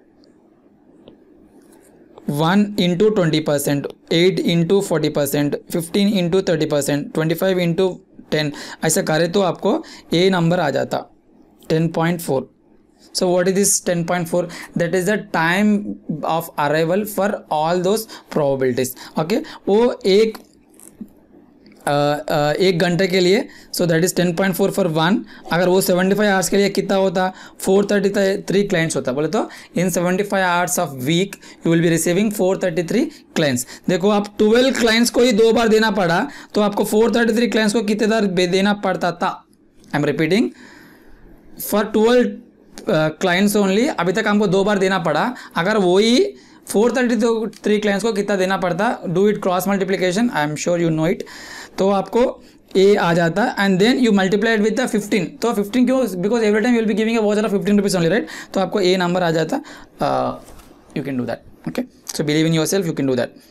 S1: one into twenty percent, eight into forty percent, fifteen into thirty percent, twenty five into ten, ऐसा करे तो आपको ए नंबर आ जाता ten point four. So what is this ten point four? That is the time of arrival for all those probabilities. Okay, वो एक Uh, uh, एक घंटे के लिए, so that is ten point four for one. अगर वो seventy five hours के लिए कितना होता? फोर थर्टी थ्री क्लाइंट्स होता। बोले तो in seventy five hours of week you will be receiving four thirty three clients. देखो आप ट्वेल्व क्लाइंट्स को ही दो बार देना पड़ा, तो आपको फोर थर्टी थ्री क्लाइंट्स को कितने बार देना पड़ता था? I am repeating, for twelve clients only अभी तक हमको दो बार देना पड़ा। अगर वही फोर थर्टी थ्री क्लाइंट्स को कितना देना पड़ता? Do it cross multiplication, I am sure you know it. तो आपको ए आ जाता and then you multiplied with the fifteen. तो फिफ्टीन क्यों? Because every time you will be giving a voucher of fifteen rupees only, right? तो आपको a number आ जाता। You can do that. Okay, so believe in your self, you can do that.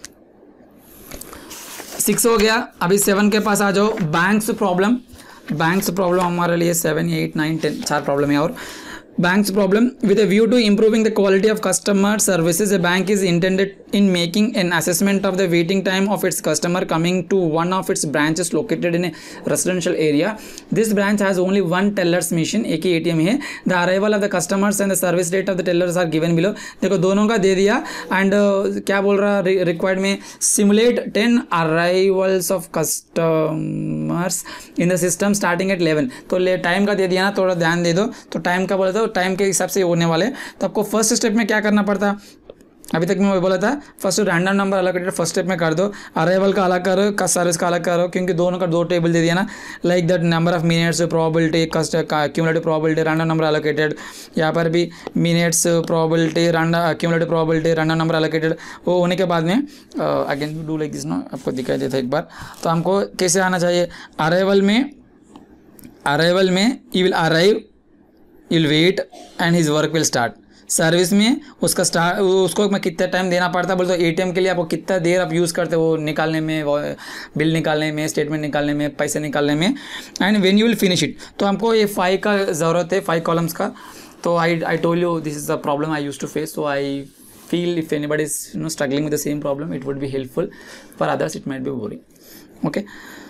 S1: Six हो गया, अभी seven के पास आ जाओ। Banks problem, banks problem हमारे लिए सेवन एट नाइन टेन चार प्रॉब्लम है। और bank's problem. With a view to improving the quality of customer services, a bank is intended in making an assessment of the waiting time of its customer coming to one of its branches located in a residential area. This branch has only one teller's machine, एक ही A T M है. The arrival of the customers and the service date of the tellers are given below. देखो दोनों का दे दिया and uh, क्या बोल रहा है required में simulate ten arrivals of customers in the system starting at eleven. तो टाइम का दे दिया ना, थोड़ा ध्यान दे दो. तो टाइम का बोला था, टाइम के हिसाब से होने वाले. तो आपको फर्स्ट स्टेप में क्या करना पड़ता, अभी तक मैं बोला था first random number allocated first step में कर दो, अराइवल का अलग करो, का सर्विस का अलग करो, क्योंकि दोनों का दो टेबल दे दिया ना. Like that number of minutes probability cumulative probability random number allocated. यहाँ पर भी minutes probability random cumulative probability random number allocated. वो होने के बाद में अगेन डू लाइक दिस ना, आपको दिखाई देता है एक बार. तो हमको कैसे आना चाहिए, अराइवल में अराइवल में you will arrive, you will wait and his work will start. Service में उसका स्टार्ट, उसको मैं कितना टाइम देना पड़ता है बोलते हो. एटीएम के लिए आपको कितना देर आप यूज़ करते हो वो निकालने में, वो बिल निकालने में, स्टेटमेंट निकालने में, पैसे निकालने में. And when you will finish it. तो हमको ये फाइव का ज़रूरत है, फाइव कॉलम्स का. तो I I told you this is the problem I use to face. So I feel if anybody is you know struggling with the same problem it would be helpful. For others it might be boring. Okay,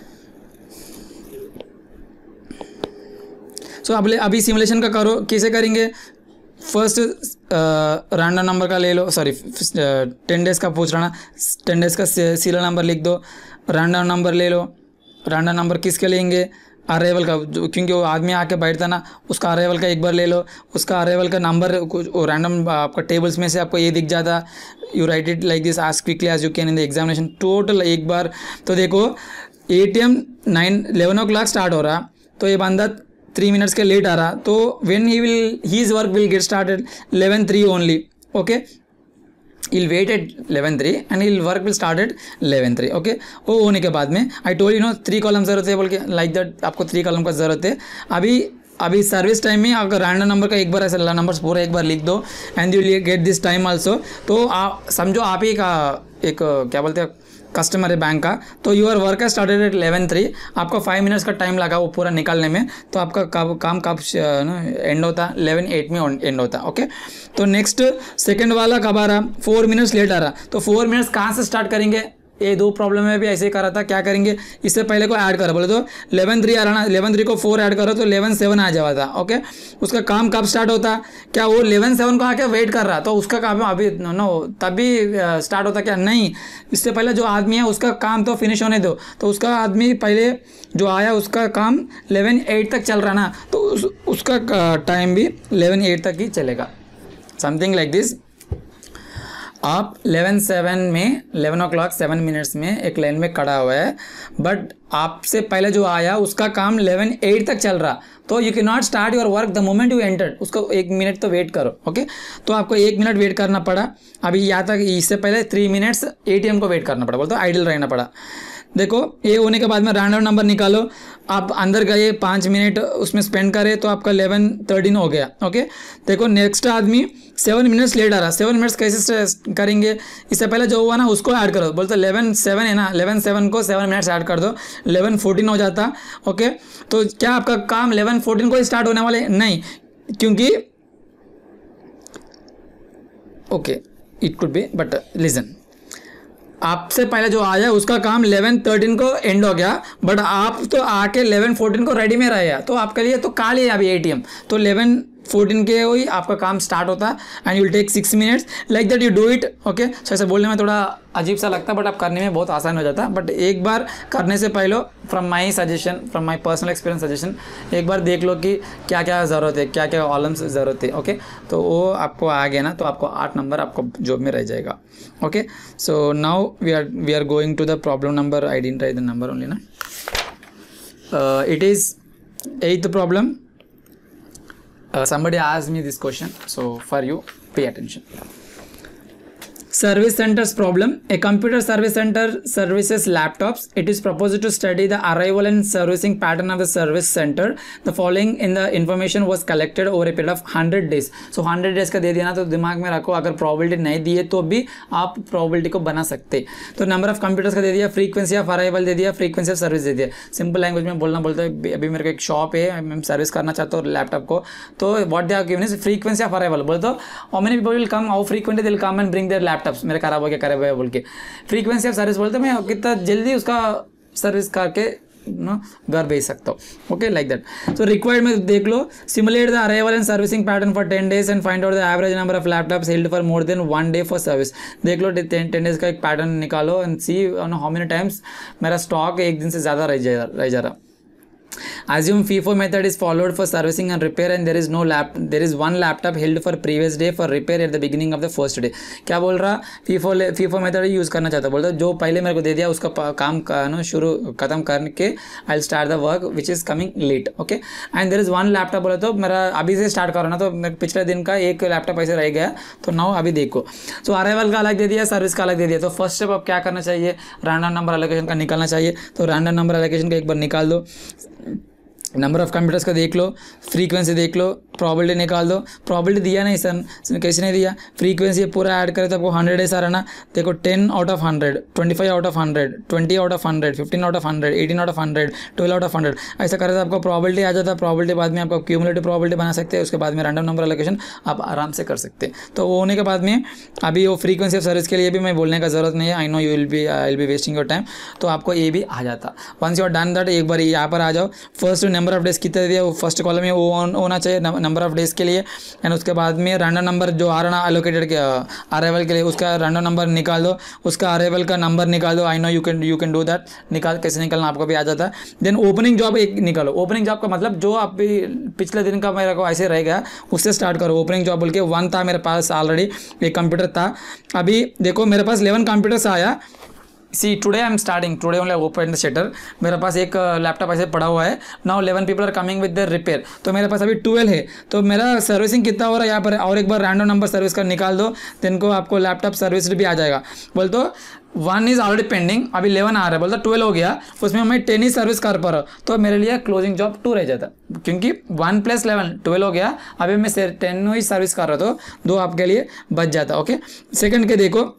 S1: so अब अभी simulation का करो. कैसे करेंगे, first random number का ले लो, sorry ten days का पूछ रहा ना, टेन डेज का सीरियल नंबर लिख दो. रैंडम नंबर ले लो. रैंडम नंबर किसके लेंगे, अराइवल का, क्योंकि वो आदमी आके बैठता ना, उसका अराइवल का एक बार ले लो. उसका अराइवल का नंबर रैंडम आपका टेबल्स में से आपको ये दिख जाता. You write it like this as quickly as you can in the examination. Total एक बार. तो देखो ATM nine eleven o'clock start हो रहा, तो ये बंदा थ्री मिनट्स के लेट आ रहा. तो when he will his work will get started eleven three only. Okay, he'll wait at eleven three and he'll work will start at eleven three. Okay, वो होने के बाद में I told you know three column ज़रूरत है बोल के, like that आपको थ्री कॉलम का ज़रूरत है. अभी अभी सर्विस टाइम में अगर रैंडम नंबर का एक बार ऐसा नंबर्स पूरा एक बार लिख दो and you will get this time also. तो आप समझो आप ही का एक क्या बोलते हैं कस्टमर है बैंक का. तो your work started at eleven three. आपको फाइव मिनट्स का टाइम लगा वो पूरा निकालने में. तो आपका कब काम कब एंड होता, इलेवन एट में एंड होता. ओके, तो नेक्स्ट सेकंड वाला कब आ रहा, फोर मिनट्स लेट आ रहा. तो फोर मिनट्स कहाँ से स्टार्ट करेंगे, ये दो प्रॉब्लम में भी ऐसे ही करा था. क्या करेंगे, इससे पहले को ऐड करो बोले तो इलेवन थ्री आ रहा ना, इलेवन थ्री को फोर ऐड करो तो इलेवन सेवन आ जाता. ओके, उसका काम कब स्टार्ट होता, क्या वो इलेवन सेवन को आके वेट कर रहा, तो उसका काम अभी नो तभी स्टार्ट होता क्या, नहीं. इससे पहले जो आदमी है उसका काम तो फिनिश होने दो. तो उसका आदमी पहले जो आया उसका काम इलेवन एट तक चल रहा ना, तो उस, उसका टाइम भी इलेवन एट तक ही चलेगा. Something like this. आप इलेवन सेवन में eleven o'clock seven minutes में एक लाइन में खड़ा हुआ है, बट आपसे पहले जो आया उसका काम इलेवन एट तक चल रहा. तो you can not start your work the moment you entered. उसको एक मिनट तो वेट करो. ओके, तो आपको एक मिनट वेट करना पड़ा. अभी यहाँ तक इससे पहले थ्री मिनट्स एटीएम को वेट करना पड़ा, बोलते आइडल रहना पड़ा. देखो ये होने के बाद में रैंडम नंबर निकालो. आप अंदर गए पाँच मिनट उसमें स्पेंड करे तो आपका इलेवन थर्टीन हो गया. ओके, देखो नेक्स्ट आदमी सेवन मिनट्स लेट आ रहा. सेवन मिनट्स कैसे करेंगे, इससे पहले जो हुआ ना उसको ऐड करो. बोलते इलेवन सेवन है ना, इलेवन सेवन को सेवन मिनट्स ऐड कर दो, इलेवन फोर्टीन हो जाता. ओके, तो क्या आपका काम इलेवन फोर्टीन को ही स्टार्ट होने वाले, नहीं, क्योंकि okay it could be, but listen, आपसे पहले जो आया उसका काम इलेवन थर्टीन को एंड हो गया, बट आप तो आके इलेवन फोर्टीन को रेडी में रहे, तो आपके लिए तो काल ही है अभी एटीएम. तो इलेवन फोर्टीन के वही आपका काम स्टार्ट होता and you will take six minutes like that you do it. Okay, so ऐसे बोलने में थोड़ा अजीब सा लगता है, बट आप करने में बहुत आसान हो जाता है. बट एक बार करने से पहले from my suggestion, from my personal experience suggestion, एक बार देख लो कि क्या क्या ज़रूरत है, क्या क्या कॉलम्स ज़रूरत है. ओके, तो वो आपको आ गया ना, तो आपको आठ नंबर आपको जॉब में रह जाएगा. Okay, so now we are we are going to the problem number. I didn't write the number only ना. It is eighth problem. Uh, somebody asked me this question, so for you pay attention. Service centers problem. A computer service center services laptops. It is proposed to study the arrival and servicing pattern of the service center. The following in the information was collected over a period of one hundred days. So one hundred days का दे दिया ना, तो दिमाग में रखो, अगर probability नहीं दिए तो भी आप probability को बना सकते। तो number of computers का दे दिया, frequency of arrival दे दिया, frequency of service दे दिया। Simple language में बोलना बोलता है, अभी मेरे को एक शॉप है, मैं सर्विस करना चाहता हूँ लैपटॉप को, तो what they are given is frequency of arrival। बोल दो how many people will come, how frequently they will come and bring their laptops, मेरे खराब हो गया खराब है बोल के। फ्रीक्वेंसी ऑफ सर्विस बोलते मैं कितना जल्दी उसका सर्विस करके नो घर भेज सकता हूँ। Okay like that. So required में देख लो, simulate the arrival and servicing pattern for ten days and find out the average number of laptops held for more than one day for service. देख लो ten days का एक pattern निकालो and see how many times मेरा stock एक दिन से ज़्यादा रह जा रह जा रहा। Assume FIFO method is followed for servicing and repair and there is no lap there is one laptop held for previous day for repair at the beginning of the first day। क्या बोल रहा, FIFO FIFO method use करना चाहता, बोलता जो पहले मेरे को दे दिया उसका काम नो शुरू खत्म करके I will start the work which is coming late. Okay and there is one laptop, बोला तो मेरा अभी से स्टार्ट करो ना, तो पिछले दिन का एक लैपटॉप ऐसे रह गया, तो नाउ अभी देखो। सो अराइवल का अलग दे दिया, सर्विस का अलग दे दिया। तो फर्स्ट स्टेप अब क्या करना चाहिए, रैंडम नंबर एलोकेशन का निकालना चाहिए। तो रैंडम नंबर एलोकेशन का एक बार निकाल दो, नंबर ऑफ कंप्यूटर्स का देख लो, फ्रीक्वेंसी देख लो, प्रॉबिलिटी निकाल दो। प्रॉबिलिटी दिया नहीं सर, कैसे नहीं दिया, फ्रीक्वेंसी पूरा ऐड करे तो आपको हंड्रेड डेज आ रहा ना। देखो ten out of hundred, twenty five out of hundred, twenty out of hundred, fifteen out of hundred, eighteen out of hundred, twelve out of hundred, ऐसा करे तो आपको प्रॉबिलिटी आ जाता है। प्रॉबिलिटी बाद में आपको क्यूमुलेटिव प्रॉबिलिटी बना सकते हैं, उसके बाद में रैंडम नंबर एलोकेशन आप आराम से कर सकते हैं। तो वो होने के बाद में अभी वो फ्रीक्वेंसी ऑफ सर्विस के लिए भी मैं बोलने का ज़रूरत नहीं है, I know you will be I will be wasting your time, तो आपको ये भी आ जाता। Once you are done that, एक बार यहाँ पर आ जाओ। फर्स्ट नंबर ऑफ डेज कितना दिया, वो फर्स्ट कॉलम में वो होना चाहिए नंबर ऑफ डेज के लिए, एंड उसके बाद में रैंडम नंबर जो आ रहा ना एलोकेटेड के अराइवल के लिए, उसका रैंडम नंबर निकाल दो, उसका अराइवल का नंबर निकाल दो। I know you can you can do that, निकाल कैसे निकालना आपको भी आ जाता है। देन ओपनिंग जॉब एक निकालो। ओपनिंग जॉब का मतलब जो आप भी पिछले दिन का मेरे को ऐसे रह गया उससे स्टार्ट करो। ओपनिंग जॉब बोल के वन था मेरे पास ऑलरेडी, एक कंप्यूटर था। अभी देखो मेरे पास इलेवन कंप्यूटर्स आया। See today I am starting, today only open the shutter. मेरे पास एक लैपटॉप ऐसे पड़ा हुआ है। Now eleven people are coming with the repair, तो मेरे पास अभी ट्वेल्व है। तो मेरा सर्विसिंग कितना हो रहा है यहाँ पर, और एक बार रैंडम नंबर सर्विस का निकाल दो, दिन को आपको लैपटॉप सर्विस भी आ जाएगा। बोल तो वन इज़ ऑलरेडी पेंडिंग, अभी इलेवन आ रहा है, बोलता ट्वेल्व हो गया, उसमें मैं टेन ही सर्विस कर पा रहा हूँ, तो मेरे लिए क्लोजिंग जॉब टू रह जाता, क्योंकि वन प्लस इलेवन ट्वेल्व हो गया, अभी मैं टेन ही सर्विस कर रहा था, तो दो आपके लिए बच जाता। ओके सेकंड के देखो,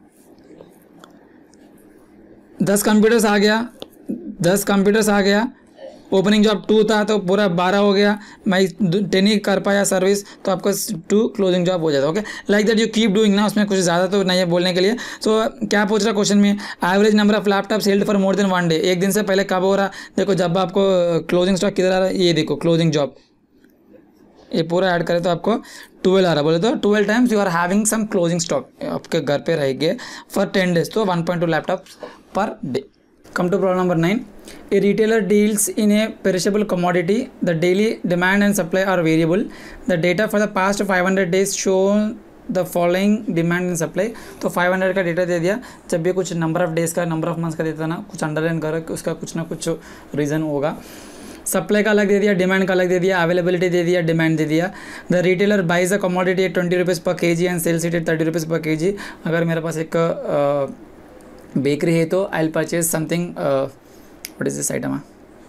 S1: दस कंप्यूटर्स आ गया, दस कंप्यूटर्स आ गया, ओपनिंग जॉब टू था तो पूरा बारह हो गया, मैं टेन ही कर पाया सर्विस, तो आपको टू क्लोजिंग जॉब हो जाता। Okay like that you keep doing ना, उसमें कुछ ज़्यादा तो नहीं है बोलने के लिए। सो so, क्या पूछ रहा क्वेश्चन में, average number of laptops held for more than one day, एक दिन से पहले कब हो रहा। देखो जब आपको क्लोजिंग स्टॉक किधर आ रहा है, ये देखो क्लोजिंग जॉब, ये पूरा ऐड करें तो आपको ट्वेल्व आ रहा, बोले तो twelve times you are having some closing stock आपके घर पे रहेंगे फॉर टेन डेज, तो one point two laptops per day. Come to problem number nine. A retailer deals in a perishable commodity. The daily demand and supply are variable. The data for the past five hundred days show the following demand and supply. तो five hundred का data दे दिया, जब भी कुछ number of days का number of months का देता ना, कुछ अंडरलाइन करो कि उसका कुछ ना कुछ रीज़न होगा। सप्लाई का अलग दे दिया, डिमांड का अलग दे दिया, अवेलेबिलिटी दे दिया, डिमांड दे दिया। The retailer buys a commodity at twenty rupees per K G and sells it at thirty rupees per K जी। अगर मेरे पास एक बेकरी है तो I will purchase something, what is this item,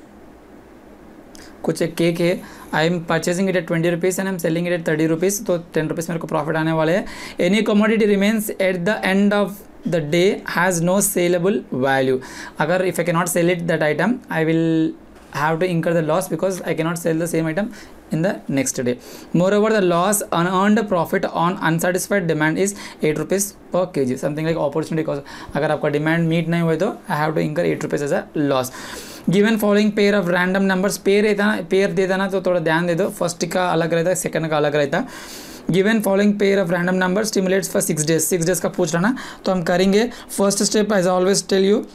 S1: कुछ एक केक है, I am purchasing it at twenty rupees and I am selling it at thirty rupees, तो टेन रुपीज़ मेरे को प्रॉफिट आने वाले हैं। Any commodity remains at the end of the day has no saleable value. अगर if I can not sell it that item, I will have to incur the loss because I cannot sell the same item in the next day. Moreover, the loss unearned profit on unsatisfied demand is eight rupees per kg, something like opportunity cost. अगर आपका demand meet नहीं हुए तो I have to incur eight rupees as a loss. Given following pair of random numbers, pair रहता ना, pair देता ना तो थोड़ा ध्यान दे दो, फर्स्ट का अलग रहता है, सेकंड का अलग रहता है। Given following pair of random number stimulates for six days, six days का पूछ रहा ना, तो हम करेंगे first step as always tell you,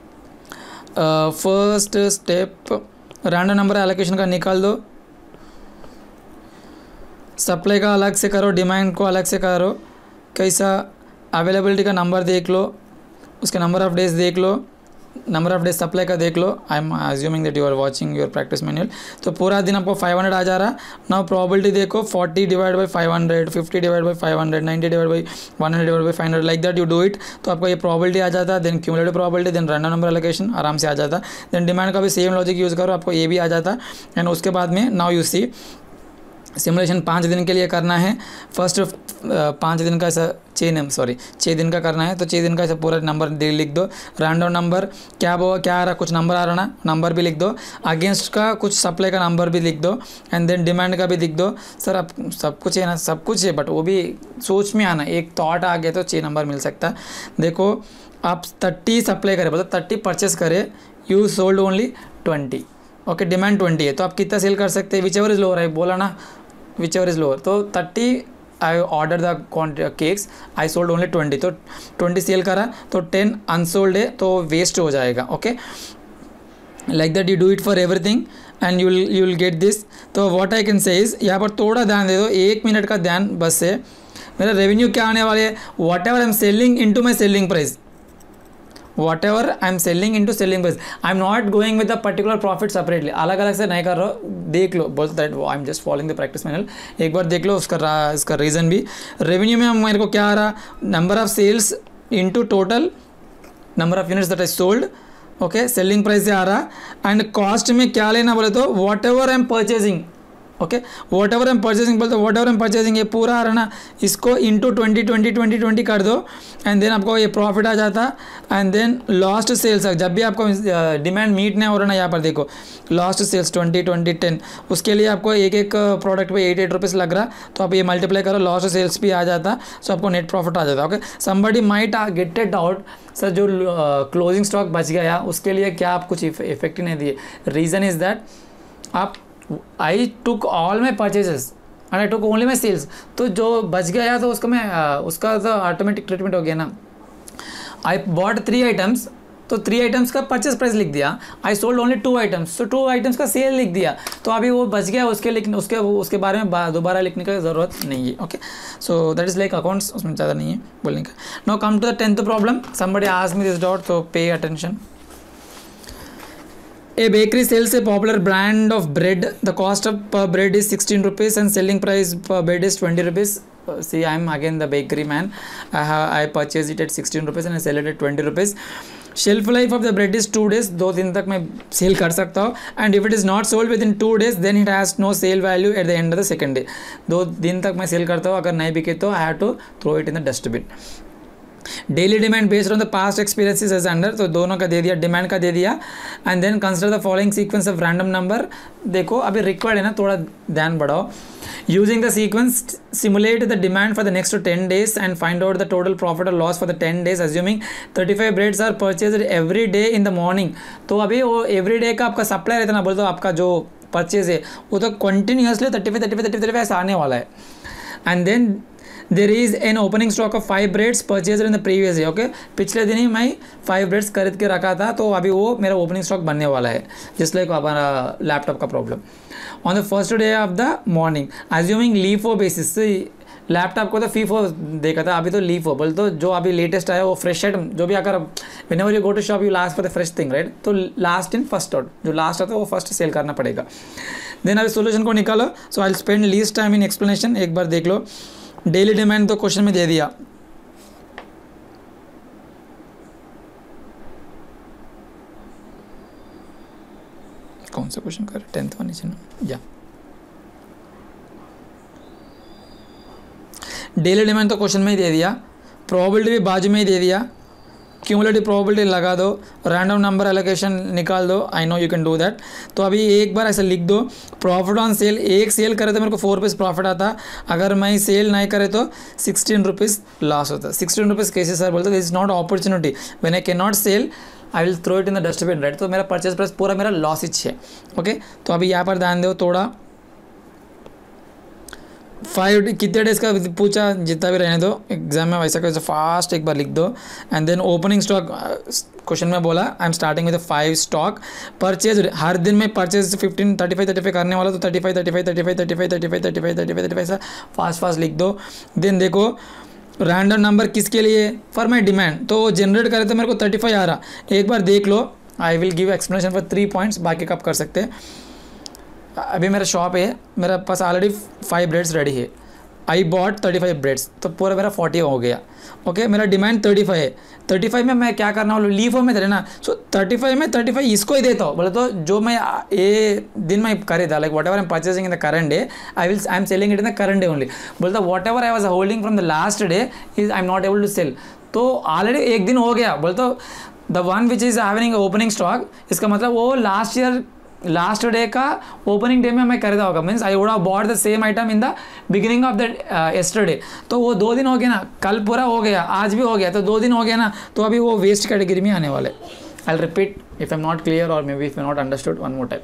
S1: first step random number allocation का निकाल दो, सप्लाई का अलग से करो, डिमांड को अलग से करो, कैसा अवेलेबिलिटी का नंबर देख लो, उसके नंबर ऑफ डेज देख लो, नंबर ऑफ डेज सप्लाई का देख लो, I am assuming that you are watching your practice manual. तो पूरा दिन आपको फाइव हंड्रेड आ जा रहा। नाउ प्रोबेबिलिटी देखो forty divide by five hundred, fifty divide by five hundred, ninety divide by one hundred divide by five hundred, like that you do it. तो आपको ये प्रोबेबिलिटी आ जाता, then cumulative probability, then random number allocation आराम से आ जाता। Then demand का भी सेम लॉजिक यूज़ करो, आपको ये भी आ जाता। एंड उसके बाद में नाउ यू सी सिमुलेशन पाँच दिन के लिए करना है। फर्स्ट पाँच दिन का ऐसा छः नंबर सॉरी छः दिन का करना है। तो छः दिन का ऐसा पूरा नंबर लिख दो। रैंडम नंबर क्या वो क्या आ रहा, कुछ नंबर आ रहा ना, नंबर भी लिख दो। अगेंस्ट का कुछ सप्लाई का नंबर भी लिख दो। एंड देन डिमांड का भी लिख दो। सर अब सब कुछ है ना, सब कुछ है, बट वो भी सोच में आना, एक थॉट आ गया तो छः नंबर मिल सकता। देखो आप थर्टी सप्लाई करें, मतलब थर्टी परचेस करें, you sold only twenty. Okay, demand twenty है तो आप कितना सेल कर सकते हैं, विच एवर इज लोअर है, बोला ना विच एवर इज लोअर। तो thirty I order the cakes, I sold only twenty, तो ट्वेंटी सेल करा तो टेन अनसोल्ड है तो वेस्ट हो जाएगा। Okay, like that you do it for everything and you you will get this. तो what I can say is, यहाँ पर थोड़ा ध्यान दे दो, एक मिनट का ध्यान बस से। मेरा रेवेन्यू क्या आने वाले है, whatever I am selling into my selling price, whatever I am selling into selling price, I am not going with a particular profit separately, अलग अलग से नहीं कर रहा हूँ। देख लो, बोल that I am just following the practice manual, एक बार देख लो उसका इसका रीज़न भी। रेवेन्यू में मेरे को क्या आ रहा, number of sales into total number of units that I sold. Okay, selling price से आ रहा। एंड कॉस्ट में क्या लेना बोले तो whatever I am purchasing. Okay, whatever am purchasing बोलते वॉट एवर एम परचेजिंग, ये पूरा आ रहा ना, इसको into twenty twenty twenty twenty कर दो। एंड देन आपको ये प्रॉफिट आ जाता। एंड देन लॉस्ट सेल्स, जब भी आपको डिमांड मीट नहीं हो रहा ना, यहाँ पर देखो lost sales twenty twenty ten, उसके लिए आपको एक एक प्रोडक्ट पे एट एट रुपीज़ लग रहा, तो आप ये मल्टीप्लाई करो, लॉस्ट सेल्स भी आ जाता, सो आपको नेट प्रॉफिट आ जाता। Okay, somebody might get it out, sir जो क्लोजिंग स्टॉक बच गया उसके लिए क्या आप कुछ इफेक्ट नहीं दिए। रीज़न इज़ दैट आप I took all my purchases and I took only my sales, तो जो बच गया तो उसका मैं उसका तो ऑटोमेटिक ट्रीटमेंट हो गया ना। आई बॉट थ्री आइटम्स, तो थ्री आइटम्स का परचेस प्राइस लिख दिया, I sold only two items, तो टू आइटम्स का सेल लिख दिया, तो अभी वो बच गया, उसके लिखने उसके उसके बारे में दोबारा लिखने का ज़रूरत नहीं है। Okay, so that is like accounts, उसमें ज़्यादा नहीं है बोलने का। Now come to the tenth problem, somebody asked me this doubt, तो pay attention. A bakery sells a popular brand of bread. The cost of per bread is sixteen rupees and selling price per bread is twenty rupees. Uh, see, I am again the bakery man. I have I purchased it at sixteen rupees and I sell it at twenty rupees. Shelf life of the bread is two days. दो दिन तक मैं sell कर सकता हूँ. And if it is not sold within two days, then it has no sale value at the end of the second day. दो दिन तक मैं सेल करता हूँ, अगर नहीं बिके तो I have to throw it in the dustbin. Daily demand based on the past experiences as under, तो दोनों का दे दिया, डिमांड का दे दिया। And then consider the following sequence of random number. देखो अभी रिक्वायर्ड है ना, थोड़ा ध्यान बढ़ाओ। Using the sequence simulate the demand for the next ten days and find out the total profit और loss for the ten days, assuming thirty five breads are purchase every day in the morning. तो अभी वो every day का आपका supply रहता ना, बोलते आपका जो परचेज है वो तो continuously thirty five thirty five thirty five ऐसा आने वाला है। And then there is an opening stock of five breads purchase in the previous day. Okay, पिछले दिन ही मैं फाइव ब्रेड्स खरीद के रखा था, तो अभी वो मेरा ओपनिंग स्टॉक बनने वाला है, जिस लाइक हमारा लैपटॉप का problem. On the first day of the morning, assuming LIFO basis, laptop को तो फीफो देखा था, अभी तो लीफो बोल, तो जो अभी लेटेस्ट आया वो फ्रेश आइटम जो भी आकर, whenever you go to shop you last for the fresh thing, right. तो लास्ट इन फर्स्ट आउट, जो लास्ट आता है वो फर्स्ट सेल करना पड़ेगा। देन अभी सोल्यूशन को निकालो। So I spend least time in explanation, एक बार देख लो। डेली डिमांड तो क्वेश्चन में दे दिया, कौन सा क्वेश्चन कर, टेंथ वाला नीचे ना, या डेली डिमांड तो क्वेश्चन में ही दे दिया, प्रोबेबिलिटी भी बाजू में ही दे दिया, क्यूमुलेटिव प्रोबेबिलिटी लगा दो, रैंडम नंबर एलोकेशन निकाल दो। I know you can do that. तो अभी एक बार ऐसा लिख दो, प्रॉफिट ऑन सेल, एक सेल करे तो मेरे को फोर रुपीज़ प्रॉफिट आता, अगर मैं सेल नहीं करे तो सिक्सटीन रुपीज़ लॉस होता। सिक्सटीन रुपीज़ कैसे सर बोलते, this is not opportunity, when I can not sell I will throw it in the dustbin, right. तो मेरा परचेज प्राइस पूरा मेरा लॉस ही है। ओके, तो अभी यहाँ पर ध्यान दो थोड़ा। फाइव कितने डेज का पूछा, जितना भी रहने दो, एग्जाम में वैसा कैसे फास्ट एक बार लिख दो। And then opening stock question में बोला I am starting with five stock purchase, हर दिन में purchase fifteen thirty five thirty five करने वाला, तो thirty five thirty five thirty five thirty five thirty five thirty five thirty five thirty five ऐसा fast fast लिख दो। Then देखो रैंडम नंबर किसके लिए, फॉर माई डिमांड, तो जनरेट करे तो मेरे को थर्टी फाइव आ रहा, एक बार देख लो, I will give explanation for three points, बाकी कब कर सकते हैं। अभी मेरा शॉप है, मेरा पास ऑलरेडी फाइव ब्रेड्स रेडी है, I bought thirty five breads, तो पूरा मेरा फोर्टी हो गया। ओके okay, मेरा डिमांड थर्टी फाइव है, थर्टी फाइव में मैं क्या करना हूँ, लीव में दे ना, सो थर्टी फाइव में थर्टी फाइव इसको ही देता हूँ, बोले तो जो मैं ये दिन में खरीदा, like whatever I am purchasing in the current day, I will I am selling it in the current day only, बोलता whatever I was holding from the last day is I am not able to sell, तो already एक दिन हो गया, बोलता the one which is having opening stock, इसका मतलब वो लास्ट ईयर लास्ट डे का ओपनिंग डे में मैं खरीदा होगा, means I would have bought the same item in the beginning of the yesterday, तो वो दो दिन हो गया ना, कल पूरा हो गया, आज भी हो गया, तो दो दिन हो गया ना, तो अभी वो वेस्ट कैटेगरी में आने वाले। I will repeat if I am not clear और maybe if you not understood one more time.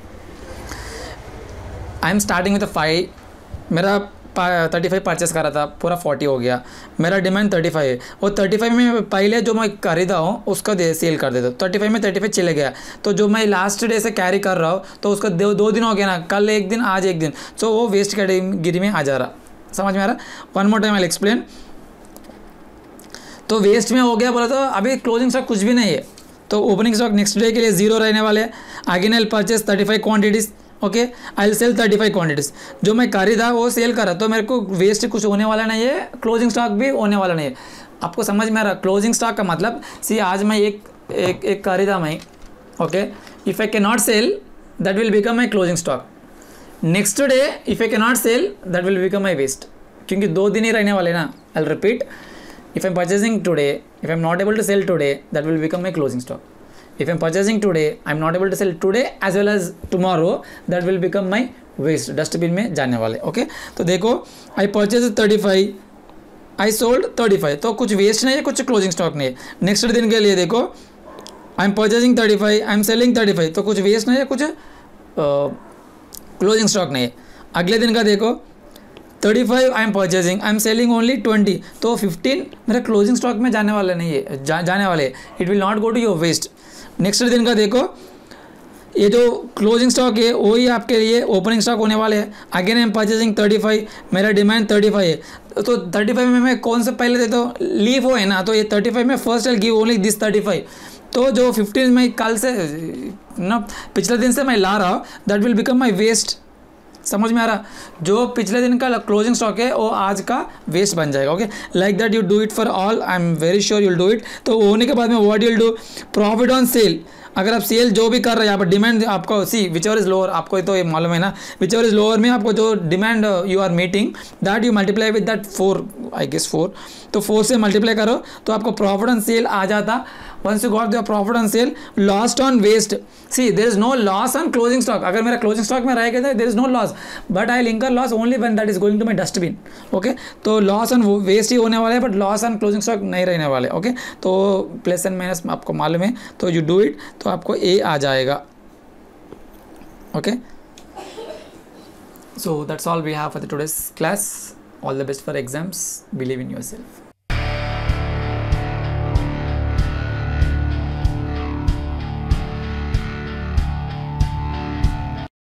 S1: I am starting with five, मेरा थर्टी फाइव परचेस करा था, पूरा फोर्टी हो गया, मेरा डिमांड थर्टी फाइव है, और थर्टी फाइव में पहले जो मैं खरीदा हूँ उसका दे सेल कर देता हूँ, थर्टी फाइव में थर्टी फाइव चले गया, तो जो मैं लास्ट डे से कैरी कर रहा हूँ तो उसका दो दो दिन हो गया ना, कल एक दिन आज एक दिन, सो वो वेस्ट कैटेगरी में आ जा रहा, समझ में आ रहा। One more time I will explain. तो वेस्ट में हो गया बोला तो अभी क्लोजिंग स्टॉक कुछ भी नहीं है, तो ओपनिंग स्टॉक नेक्स्ट डे के लिए जीरो रहने वाले हैं। Again I will purchase thirty five quantities, okay I will sell thirty five quantities, जो मैं खरीदा वो सेल करा, तो मेरे को वेस्ट कुछ होने वाला नहीं है, क्लोजिंग स्टॉक भी होने वाला नहीं है। आपको समझ में आ रहा, क्लोजिंग स्टॉक का मतलब सी आज मैं एक एक एक खरीदा मैं, okay if I can not sell that will become my closing stock, next day if I can not sell that will become my waste, क्योंकि दो दिन ही रहने वाले ना। I will repeat, if I am purchasing today, if I am not able to sell today that will become my closing stock, if I'm purchasing today I'm not able to sell today as well as tomorrow that will become my waste, dustbin में जाने वाले। Okay okay? तो देखो I purchased thirty five, I sold thirty five, तो कुछ waste नहीं है, कुछ क्लोजिंग स्टॉक नहीं है। नेक्स्ट दिन के लिए देखो I am purchasing thirty five, I am selling thirty five, तो कुछ वेस्ट नहीं है, कुछ क्लोजिंग स्टॉक नहीं है। अगले दिन का देखो thirty five I am purchasing, I am selling only twenty, तो फिफ्टीन मेरा क्लोजिंग स्टॉक में जाने वाला नहीं है, जा, जाने वाले, it will not go to your waste. Next दिन का देखो ये जो क्लोजिंग स्टॉक है वही आपके लिए ओपनिंग स्टॉक होने वाले हैं। Again I am purchasing thirty five, मेरा डिमांड थर्टी फाइव है, तो थर्टी फाइव में मैं कौन से पहले देता हूँ, लीव हो है ना, तो ये थर्टी फाइव में first I give only this thirty five, तो जो फिफ्टीन मैं कल से ना पिछले दिन से मैं ला रहा हूँ that will become my waste, समझ में आ रहा, जो पिछले दिन का क्लोजिंग स्टॉक है वो आज का वेस्ट बन जाएगा। Okay like that you do it for all, I am very sure you will do it. तो होने के बाद में what you will do, profit on sale, अगर आप सेल जो भी कर रहे हैं यहाँ पर डिमांड आपको see whichever is lower, आपको तो ये मालूम है ना, विच एवर इज लोअर में आपको जो demand you are meeting that you multiply with that four, I guess four, तो फोर से मल्टीप्लाई करो तो आपको प्रॉफिट ऑन सेल आ जाता। Once you got the profit on sale, lost on waste, see there is no loss on closing stock, अगर मेरा closing stock में रहेगा तो there is no loss, but I incur loss only when that is going to my dustbin. Okay तो loss on waste ही होने वाला है, but loss on closing stock नहीं रहने वाले। Okay okay? तो प्लस एंड माइनस आपको मालूम है, तो यू डू इट, तो आपको ए आ जाएगा। Okay so that's all we have for the today's class, all the best for exams, believe in your self.